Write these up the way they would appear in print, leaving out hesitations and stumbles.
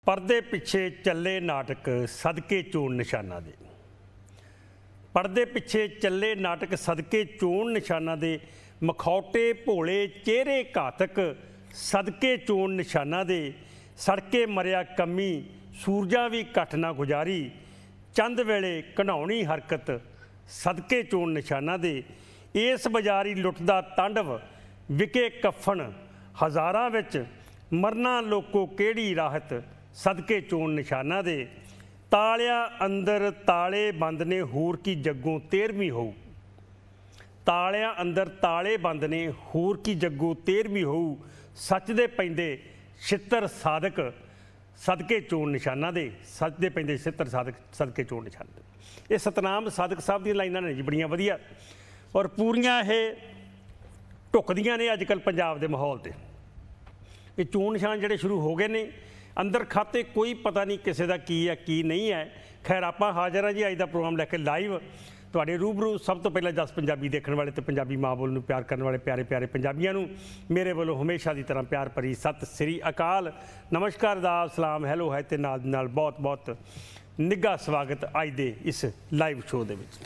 पर्दे पिछे चले नाटक सदके चोण निशाना दे। पर्दे पिछे चले नाटक सदके चोण निशाना दे। मखौटे भोले चेहरे घातक सदके चोण निशाना दे। सड़के मरिया कमी सूरजा भी कट ना गुजारी। चंद वेले घनौनी हरकत सदके चोण निशाना दे। इस बाजारी लुट दा तांडव विके कफन हज़ारां विच मरना लोको केड़ी राहत सदके चोण निशाना दे। तालिया अंदर ताले बंद ने हूर की जग्गों 13वीं होऊ। तालिया अंदर ताले बंद ने हूर की जग्गों 13वीं होऊ। सच दे पैंदे छित्तर साधक सदके चोण निशाना दे। सच दे पैंदे छित्तर साधक सदके चोण निशाना दे। ये सतनाम साधक साहब दी लाइनां ने जी बड़ियां वधिया और पूरियां ये ढुकदियां ने अजकल पंजाब दे माहौल ते। ये चोण निशान जिहड़े शुरू हो गए ने अंदर खाते कोई पता नहीं किसी का की है की नहीं है। खैर आप हाज़र हाँ जी अज का प्रोग्राम लैके लाइव तुहाडे रूबरू। सब तो पहले 10 पंजाबी देखने वाले तो पंजाबी माँ बोल नूं प्यार करने वाले प्यारे प्यारे पंजाबियों नूं मेरे वालों हमेशा की तरह प्यार भरी सत श्री अकाल नमस्कार आदाब सलाम हैलो है तो नाल बहुत बहुत निघा स्वागत अज दे इस लाइव शो दे विच।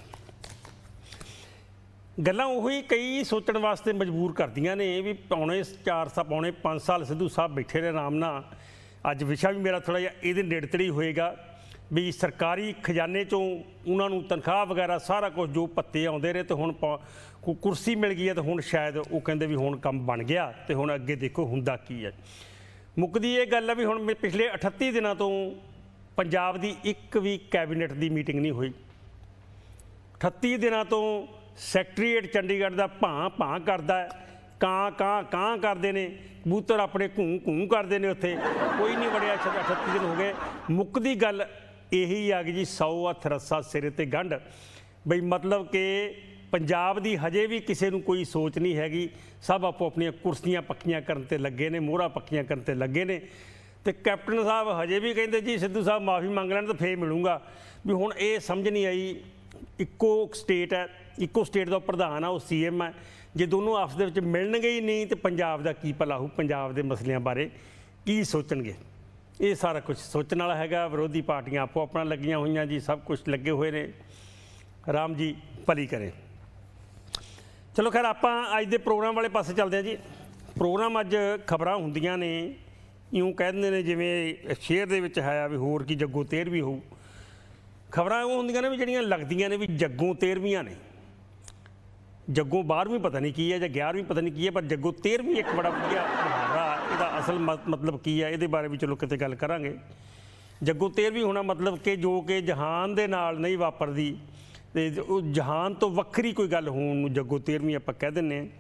गल्लां उही कई सोचण वास्ते मजबूर करदियां ने भी पौने 5 साल सिद्धू साहब बैठे रहे आराम नाल। अज विशा भी मेरा थोड़ा जिहा इहदे नेड़े होएगा भी सरकारी खजाने चों उन्होंने तनख्वाह वगैरह सारा कुछ जो भत्ते आउंदे रहे तो हुण कुर्सी मिल गई है तो हुण शायद वो कहिंदे भी हुण काम बन गया तो हुण अगे देखो हुंदा की है। मुकदी ये गल है भी हुण पिछले 38 दिनों तो पंजाब दी एक भी कैबिनेट की मीटिंग नहीं हुई। 38 दिनों तो सैकटरीएट चंडीगढ़ का भां भां करता है कां करते हैं कबूतर अपने घूं करते हैं उत्थे कोई नहीं वड़िया। 38 दिन हो गए मुकदी गल यही आ गई जी 100 हथ रस्सा सिर ते गंढ बई मतलब कि पंजाब दी हजे भी किसी नूं कोई सोच नहीं हैगी। सब आपो अपनियां कुर्सियां पक्कियां करन ते लगे ने मोहरा पक्कियां करन ते लगे ने। तो कैप्टन साहब हजे भी कहते जी सिद्धू साहब माफ़ी मंग लैण तो फिर मिलूंगा भी हुण ये समझ नहीं आई। इक्को स्टेट है इक्को स्टेट का प्रधान है वो CM है जे दोनों आपस दे विच मिलणगे ही नहीं तो पंजाब का की भला हो पंजाब के मसलियां बारे की सोचणगे। ये सारा कुछ सोचने वाला हैगा। विरोधी पार्टियां आपो अपना लगियां हुई जी सब कुछ लगे हुए ने। राम जी भली करें। चलो खैर आप अज दे प्रोग्राम वाले पासे चलते हैं जी। प्रोग्राम अज खबरां हुंदियां ने यूँ कह दिंदे ने जिवें शेर दे विच है भी होर की जग्गों 13वीं होऊ। खबरां वो हुंदियां ने भी जिहड़ियां लगदियां ने भी जग्गों 13वीं ने। जग्गों 12वीं पता नहीं की है या 11वीं पता नहीं की है पर जग्गों 13वीं एक बड़ा वधिया मुहावरा इसका असल मतलब की है ये बारे भी चलो किते गल करांगे। जग्गों 13वीं होना मतलब कि जो कि जहान दे नाल नहीं वापरदी ते जहान तो वक्री कोई गल होण नूं जग्गों 13वीं आपां कह दिंदे हां।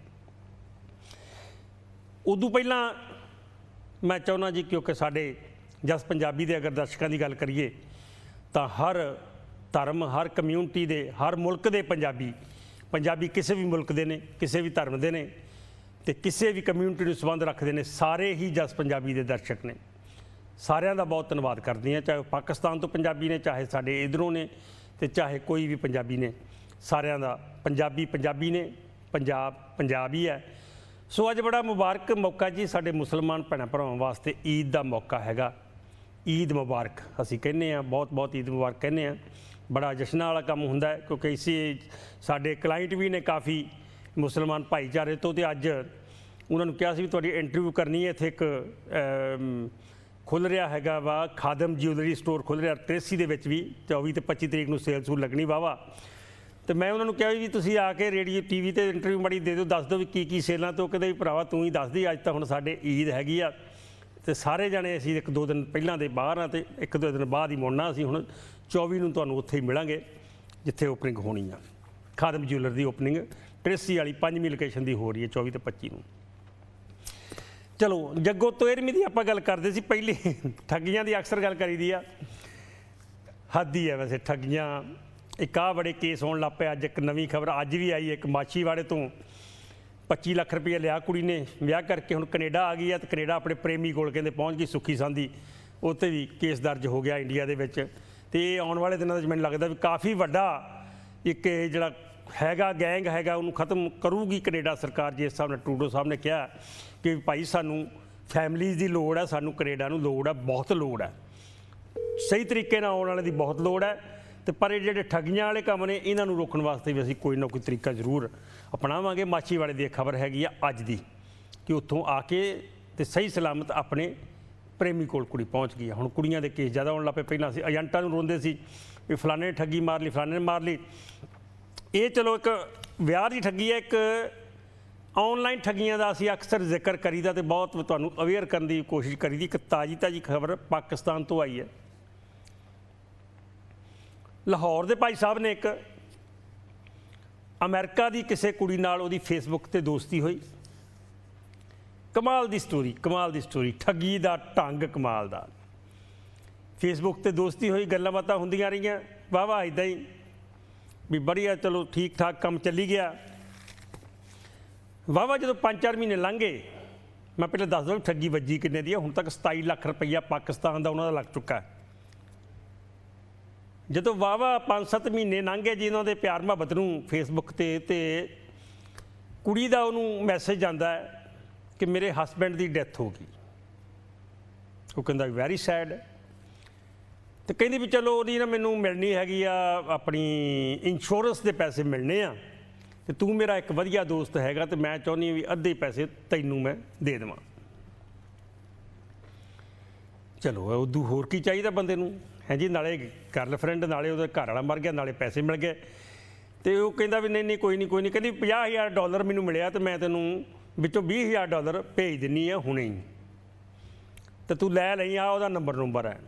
उदों पहलां मैं चाहुंदा जी क्योंकि साडे जस पंजाबी दे अगर दर्शकों की गल करिए तो हर धर्म हर कम्यूनिटी दे हर मुल्क दे पंजाबी किसी भी मुल्क दे ने किसी भी धर्म दे ने ते किसी भी कम्यूनिटी नूं संबंध रखते हैं। सारे ही जस पंजाबी दे दर्शक ने सारिਆਂ ਦਾ बहुत धन्यवाद करते हैं। चाहे पाकिस्तान तो पंजाबी ने चाहे साडे इधरों ने ते चाहे कोई भी पंजाबी ने सारिਆਂ ਦਾ पंजाबी ने पंजाब ही है। सो अज बड़ा मुबारक मौका जी साडे मुसलमान भैणां भरावां वास्ते ईद का मौका हैगा। ईद मुबारक असीं कहने बहुत बहुत ईद मुबारक कहने बड़ा जश्न वाला काम हुंदा है क्योंकि इसी साडे क्लाइंट भी ने काफ़ी मुसलमान भाईचारे तो अज उन्होंने कहा सी भी तुहाडी इंटरव्यू करनी है। इत्थे एक खुल रहा हैगा वा खादम ज्यूलरी स्टोर खुल रहा ट्रेसी दे विच भी 24 ते 25 तरीक नूं सेल सूल लगनी वाहवा। तो मैं उन्होंने कहा भी तुसीं आके रेडियो TV ते इंटरव्यू बड़ी दे दो दस दो भी की सेलां। तो कहते भी भरावा तू ही दस दी अज तो हुण साडे ईद हैगी आ ते सारे जने असीं 1-2 दिन पहलां दे बाहर हाँ तो 1-2 दिन बाद ही मुड़ना। असीं हुण 24 नूं तुहानूं उत्थे ही मिलांगे जिथे ओपनिंग होनी आ। खादम ज्यूलर की ओपनिंग ट्रेसी वाली 5वीं लोकेशन की हो रही है 24 ते 25 नूं। चलो जग्गों 13वीं की आपां गल करदे सी। पहली ठगियां की अक्सर गल करी दी आ हद ही है वैसे ठगियां। एक आ बड़े केस होण लग पे। अज एक नवीं खबर अज भी आई एक माछीवाड़े तो 25 लाख रुपया लिया कुड़ी ने विआह करके हुण कनेडा आ गई है तो कनेडा अपने प्रेमी कोल कहंदे पहुँच गई सुखी सांदी उत्ते भी केस दर्ज हो गया इंडिया दे विच। ते आउण वाले दिनों में लगता भी काफ़ी वड्डा एक जिहड़ा हैगा गैंग हैगा उन्होंने खत्म करूगी कनेडा सरकार जिस हिसाब ने ट्रूडो साहब ने कहा कि भाई सानू फैमिलीज़ की लोड़ है सानू कनेडा नूं लोड़ है बहुत लोड़ है। ਸਹੀ ਤਰੀਕੇ ਨਾਲ ਆਉਣ ਵਾਲੇ ਦੀ ਬਹੁਤ ਲੋੜ ਹੈ। ਤੇ ਪਰ ਇਹ ਜਿਹੜੇ ਠੱਗੀਆਂ ਵਾਲੇ ਕੰਮ ਨੇ ਇਹਨਾਂ ਨੂੰ ਰੋਕਣ ਵਾਸਤੇ ਵੀ ਅਸੀਂ ਕੋਈ ਨਾ ਕੋਈ ਤਰੀਕਾ ਜ਼ਰੂਰ ਅਪਣਾਵਾਂਗੇ। ਮਾਛੀਵਾੜੇ ਦੀ ਖਬਰ ਹੈਗੀ ਆ ਅੱਜ ਦੀ ਕਿ ਉੱਥੋਂ ਆ ਕੇ ਤੇ ਸਹੀ ਸਲਾਮਤ ਆਪਣੇ ਪ੍ਰੇਮੀ ਕੋਲ ਕੁੜੀ ਪਹੁੰਚ ਗਈ। ਹੁਣ ਕੁੜੀਆਂ ਦੇ ਕੇਸ ਜ਼ਿਆਦਾ ਆਉਣ ਲੱਗ ਪਏ। ਪਹਿਲਾਂ ਅਸੀਂ ਏਜੰਟਾਂ ਨੂੰ ਰੋਂਦੇ ਸੀ ਵੀ ਫਲਾਣੇ ਨੇ ਠੱਗੀ ਮਾਰ ਲਈ, ਫਲਾਣੇ ਨੇ ਮਾਰ ਲਈ। ਇਹ ਚਲੋ ਇੱਕ ਵਿਆਹ ਦੀ ਠੱਗੀ ਹੈ। ਇੱਕ ਆਨਲਾਈਨ ਠੱਗੀਆਂ ਦਾ ਅਸੀਂ ਅਕਸਰ ਜ਼ਿਕਰ ਕਰੀਦਾ ਤੇ ਬਹੁਤ ਤੁਹਾਨੂੰ ਅਵੇਅਰ ਕਰਨ ਦੀ ਕੋਸ਼ਿਸ਼ ਕਰੀਦੀ। ਇੱਕ ਤਾਜ਼ੀ ਖਬਰ ਪਾਕਿਸਤਾਨ ਤੋਂ ਆਈ ਹੈ। ਲਾਹੌਰ ਦੇ ਭਾਈ ਸਾਹਿਬ ਨੇ ਇੱਕ ਅਮਰੀਕਾ ਦੀ ਕਿਸੇ ਕੁੜੀ ਨਾਲ ਉਹਦੀ ਫੇਸਬੁੱਕ ਤੇ ਦੋਸਤੀ ਹੋਈ। ਕਮਾਲ ਦੀ ਸਟੋਰੀ, ਠੱਗੀ ਦਾ ਢੰਗ ਕਮਾਲ ਦਾ। ਫੇਸਬੁੱਕ ਤੇ ਦੋਸਤੀ ਹੋਈ, ਗੱਲਾਂ ਬਾਤਾਂ ਹੁੰਦੀਆਂ ਰਹੀਆਂ, ਵਾਹ ਇੱਦਾਂ ਹੀ ਵੀ ਬੜੀਆ, ਚਲੋ ਠੀਕ ਠਾਕ ਕੰਮ ਚੱਲੀ ਗਿਆ। ਵਾਹ ਜਦੋਂ 5-4 ਮਹੀਨੇ ਲੰਘ ਗਏ, ਮੈਂ ਪਹਿਲਾਂ ਦੱਸ ਦਵਾਂ ਠੱਗੀ ਵੱਜੀ ਕਿੰਨੇ ਦੀ ਹੈ। ਹੁਣ ਤੱਕ 27 ਲੱਖ ਰੁਪਈਆ ਪਾਕਿਸਤਾਨ ਦਾ ਉਹਨਾਂ ਦਾ ਲੱਗ ਚੁੱਕਾ। ਜਦੋਂ ਵਾਹ 5-7 ਮਹੀਨੇ ਲੰਘ ਗਏ ਜੀ ਉਹਨਾਂ ਦੇ ਪਿਆਰ ਮੁਹੱਬਤ ਨੂੰ ਫੇਸਬੁੱਕ ਤੇ ਕੁੜੀ ਦਾ ਉਹਨੂੰ ਮੈਸੇਜ ਆਉਂਦਾ ਹੈ ਕਿ ਮੇਰੇ ਹਸਬੈਂਡ ਦੀ ਡੈਥ ਹੋ ਗਈ। ਉਹ ਕਹਿੰਦਾ ਵੈਰੀ ਸੈਡ। ਤੇ ਕਹਿੰਦੀ ਵੀ ਚਲੋ ਉਹਦੀ ਨਾ ਮੈਨੂੰ ਮਿਲਣੀ ਹੈਗੀ ਆ, ਆਪਣੀ ਇੰਸ਼ੋਰੈਂਸ ਦੇ ਪੈਸੇ ਮਿਲਣੇ ਆ, ਤੇ ਤੂੰ ਮੇਰਾ ਇੱਕ ਵਧੀਆ ਦੋਸਤ ਹੈਗਾ ਤੇ ਮੈਂ ਚਾਹੁੰਦੀ ਹਾਂ ਵੀ ਅੱਧੇ ਪੈਸੇ ਤੈਨੂੰ ਮੈਂ ਦੇ ਦੇਵਾਂ। ਚਲੋ ਉਦੋਂ ਹੋਰ ਕੀ ਚਾਹੀਦਾ ਬੰਦੇ ਨੂੰ ਹੈ ਜੀ। ਨਾਲੇ ਗਰਲਫਰੈਂਡ, ਨਾਲੇ ਉਹਦਾ ਘਰ ਵਾਲਾ ਮਰ ਗਿਆ, ਨਾਲੇ ਪੈਸੇ ਮਿਲ ਗਏ। ਤੇ ਉਹ ਕਹਿੰਦਾ ਵੀ ਨਹੀਂ ਕੋਈ ਨਹੀਂ। ਕਹਿੰਦੀ $50,000 ਮੈਨੂੰ ਮਿਲਿਆ ਤੇ ਮੈਂ ਤੈਨੂੰ ਵਿੱਚੋਂ $20,000 ਭੇਜ ਦਿੰਨੀ ਆ ਹੁਣੇ ਹੀ, ਤੇ ਤੂੰ ਲੈ ਲਈ। ਆ ਉਹਦਾ ਨੰਬਰ ਹੈ।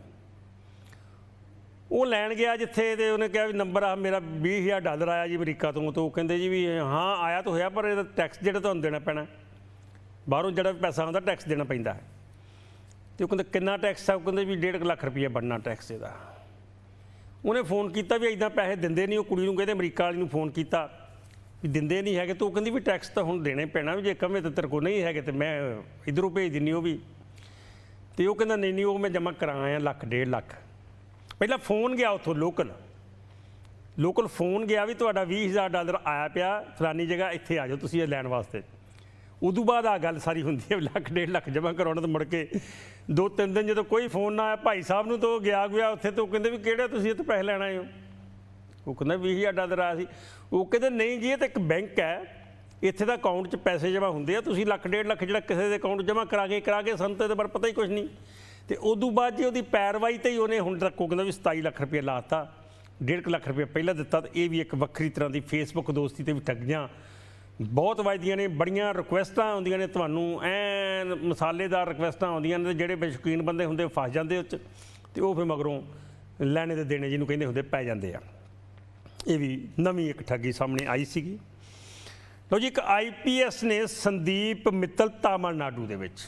ਉਹ ਲੈਣ ਗਿਆ ਜਿੱਥੇ, ਤੇ ਉਹਨੇ ਕਿਹਾ ਵੀ ਨੰਬਰ ਆ ਮੇਰਾ $20,000 ਆਇਆ ਜੀ ਅਮਰੀਕਾ ਤੋਂ। ਤਾਂ ਉਹ ਕਹਿੰਦੇ ਜੀ ਵੀ ਹਾਂ ਆਇਆ ਤਾਂ ਹੋਇਆ, ਪਰ ਇਹਦਾ ਟੈਕਸ ਜਿਹੜਾ ਤੁਹਾਨੂੰ ਦੇਣਾ ਪੈਣਾ, ਬਾਹਰੋਂ ਜਿਹੜਾ ਪੈਸਾ ਆਉਂਦਾ ਟੈਕਸ ਦੇਣਾ ਪੈਂਦਾ। ਤੇ ਉਹ ਕਹਿੰਦੇ ਕਿੰਨਾ ਟੈਕਸ ਆ? ਉਹ ਕਹਿੰਦੇ ਵੀ 1.5 ਲੱਖ ਰੁਪਈਆ ਬਣਨਾ ਟੈਕਸ ਇਹਦਾ। ਉਹਨੇ ਫੋਨ ਕੀਤਾ ਵੀ ਇੱਦਾਂ ਪੈਸੇ ਦਿੰਦੇ ਨਹੀਂ। ਉਹ ਕੁੜੀ ਨੂੰ ਕਹਿੰਦੇ ਅਮਰੀਕਾ ਵਾਲੀ ਨੂੰ ਫੋਨ ਕੀਤਾ ਵੀ ਦਿੰਦੇ ਨਹੀਂ ਹੈਗੇ। ਤਾਂ ਉਹ ਕਹਿੰਦੀ ਵੀ ਟੈਕਸ ਤਾਂ ਹੁਣ ਦੇਣੇ ਪੈਣਾ, ਵੀ ਜੇ ਕਵੇਂ ਤਾਂ ਤੇਰੇ ਕੋਲ ਨਹੀਂ ਹੈਗੇ ਤੇ ਮੈਂ ਇੱਧਰੋਂ ਭੇਜ ਦਿੰਦੀ ਉਹ ਵੀ। ਤੇ ਉਹ ਕਹਿੰਦਾ ਨਹੀਂ ਉਹ ਮੈਂ ਜਮ੍ਹਾਂ ਕਰਾ ਆਇਆ $1.5 ਲੱਖ। ਪਹਿਲਾਂ ਫੋਨ ਗਿਆ ਉੱਥੋਂ ਲੋਕਲ ਫੋਨ ਗਿਆ ਵੀ ਤੁਹਾਡਾ $20,000 ਆਇਆ ਪਿਆ ਫਲਾਨੀ ਜਗ੍ਹਾ, ਇੱਥੇ ਆ ਜਾਓ ਤੁਸੀਂ ਇਹ ਲੈਣ ਵਾਸਤੇ। ਉਦੋਂ ਬਾਅਦ ਆ ਗੱਲ ਸਾਰੀ ਹੁੰਦੀ ਹੈ $1.5 ਲੱਖ ਜਮ੍ਹਾਂ ਕਰਾਉਣਾ। ਤਾਂ ਮੁੜ ਕੇ 2-3 ਦਿਨ ਜਦੋਂ ਕੋਈ ਫੋਨ ਨਾ ਆਇਆ ਭਾਈ ਸਾਹਿਬ ਨੂੰ, ਤਾਂ ਉਹ ਗਿਆ ਉੱਥੇ। ਤਾਂ ਉਹ ਕਹਿੰਦੇ ਵੀ ਕਿਹੜਾ ਤੁਸੀਂ ਇੱਥੇ ਪੈਸੇ ਲੈਣ ਆਏ ਹੋ? ਉਹ ਕਹਿੰਦਾ $20,000 ਆਇਆ ਸੀ। ਉਹ ਕਹਿੰਦੇ ਨਹੀਂ ਜੀ ਇਹ ਤਾਂ ਇੱਕ ਬੈਂਕ ਹੈ, ਇੱਥੇ ਦਾ ਅਕਾਊਂਟ 'ਚ ਪੈਸੇ ਜਮ੍ਹਾਂ ਹੁੰਦੇ ਆ, ਤੁਸੀਂ $1.5 ਲੱਖ ਜਿਹੜਾ ਕਿਸੇ ਦੇ ਅਕਾਊਂਟ ਜਮ੍ਹਾਂ ਕਰਾ ਕੇ ਸਾਨੂੰ ਤਾਂ ਇਹਦੇ ਬਾਰੇ ਪਤਾ ਹੀ ਕੁਛ ਨਹੀਂ। ਤੇ ਉਦੋਂ ਬਾਅਦ ਜੀ ਉਹਦੀ ਪੈਰਵਾਈ ਤੇ ਹੀ ਉਹਨੇ ਹੁਣ ਤੱਕ ਉਹ ਕਹਿੰਦਾ ਵੀ 27 ਲੱਖ ਰੁਪਏ ਲਾਤਾ, $1.5 ਲੱਖ ਰੁਪਏ ਪਹਿਲਾਂ ਦਿੱਤਾ। ਤੇ ਇਹ ਵੀ ਇੱਕ ਵੱਖਰੀ ਤਰ੍ਹਾਂ ਦੀ ਫੇਸਬੁੱਕ ਦੋਸਤੀ ਤੇ ਵੀ ਠੱਗੀਆਂ ਬਹੁਤ ਵੱਜਦੀਆਂ ਨੇ। ਬੜੀਆਂ ਰਿਕੁਐਸਟਾਂ ਆਉਂਦੀਆਂ ਨੇ ਤੁਹਾਨੂੰ, ਐਨ ਮਸਾਲੇਦਾਰ ਰਿਕੁਐਸਟਾਂ ਆਉਂਦੀਆਂ ਨੇ, ਜਿਹੜੇ ਬੇਸ਼ਕੀਨ ਬੰਦੇ ਹੁੰਦੇ ਫਸ ਜਾਂਦੇ ਉਹ 'ਚ, ਤੇ ਉਹ ਫਿਰ ਮਗਰੋਂ ਲੈਣੇ ਦੇ ਦੇਣੇ ਜਿਹਨੂੰ ਕਹਿੰਦੇ ਹੁੰਦੇ ਪੈ ਜਾਂਦੇ ਆ। ਇਹ ਵੀ ਨਵੀਂ ਇੱਕ ਠੱਗੀ ਸਾਹਮਣੇ ਆਈ ਸੀਗੀ। ਲਓ ਜੀ, ਇੱਕ IPS ਨੇ ਸੰਦੀਪ ਮਿੱਤਲ ਤਾਮਿਲਨਾਡੂ ਦੇ ਵਿੱਚ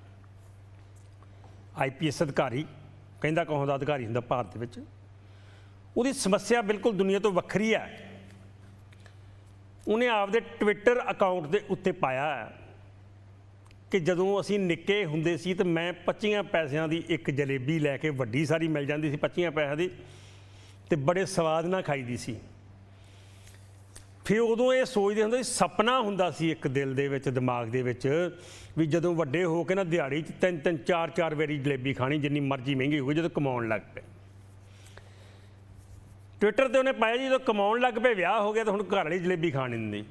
IPS ਅਧਿਕਾਰੀ, ਕਹਿੰਦਾ ਕੌਣ ਦਾ ਅਧਿਕਾਰੀ ਹੁੰਦਾ ਭਾਰਤ ਦੇ ਵਿੱਚ, ਉਹਦੀ ਸਮੱਸਿਆ ਬਿਲਕੁਲ ਦੁਨੀਆ ਤੋਂ ਵੱਖਰੀ ਹੈ। ਉਹਨੇ ਆਪਦੇ ਟਵਿੱਟਰ ਅਕਾਊਂਟ ਦੇ ਉੱਤੇ ਪਾਇਆ ਕਿ ਜਦੋਂ ਅਸੀਂ ਨਿੱਕੇ ਹੁੰਦੇ ਸੀ ਤਾਂ ਮੈਂ 25 ਪੈਸਿਆਂ ਦੀ ਇੱਕ ਜਲੇਬੀ ਲੈ ਕੇ, ਵੱਡੀ ਸਾਰੀ ਮਿਲ ਜਾਂਦੀ ਸੀ 25 ਪੈਸਿਆਂ ਦੀ, ਤੇ ਬੜੇ ਸਵਾਦ ਨਾਲ ਖਾਈਦੀ ਸੀ। ਫਿਰ ਉਦੋਂ ਇਹ ਸੋਚਦੇ ਹੁੰਦੇ ਸੀ, ਸੁਪਨਾ ਹੁੰਦਾ ਸੀ ਇੱਕ ਦਿਲ ਦੇ ਵਿੱਚ, ਦਿਮਾਗ ਦੇ ਵਿੱਚ, ਵੀ ਜਦੋਂ ਵੱਡੇ ਹੋ ਕੇ ਨਾ ਦਿਹਾੜੀ 'ਚ 3-3 4-4 ਵਾਰੀ ਜਲੇਬੀ ਖਾਣੀ, ਜਿੰਨੀ ਮਰਜ਼ੀ ਮਹਿੰਗੀ ਹੋਵੇ, ਜਦੋਂ ਕਮਾਉਣ ਲੱਗ ਪਏ। ਟਵਿੱਟਰ ਤੇ ਉਹਨੇ ਪਾਇਆ ਜੀ ਜਦੋਂ ਕਮਾਉਣ ਲੱਗ ਪਏ, ਵਿਆਹ ਹੋ ਗਿਆ ਤਾਂ ਹੁਣ ਘਰ ਵਾਲੀ ਜਲੇਬੀ ਖਾਣ ਨਹੀਂ ਦਿੰਦੀ।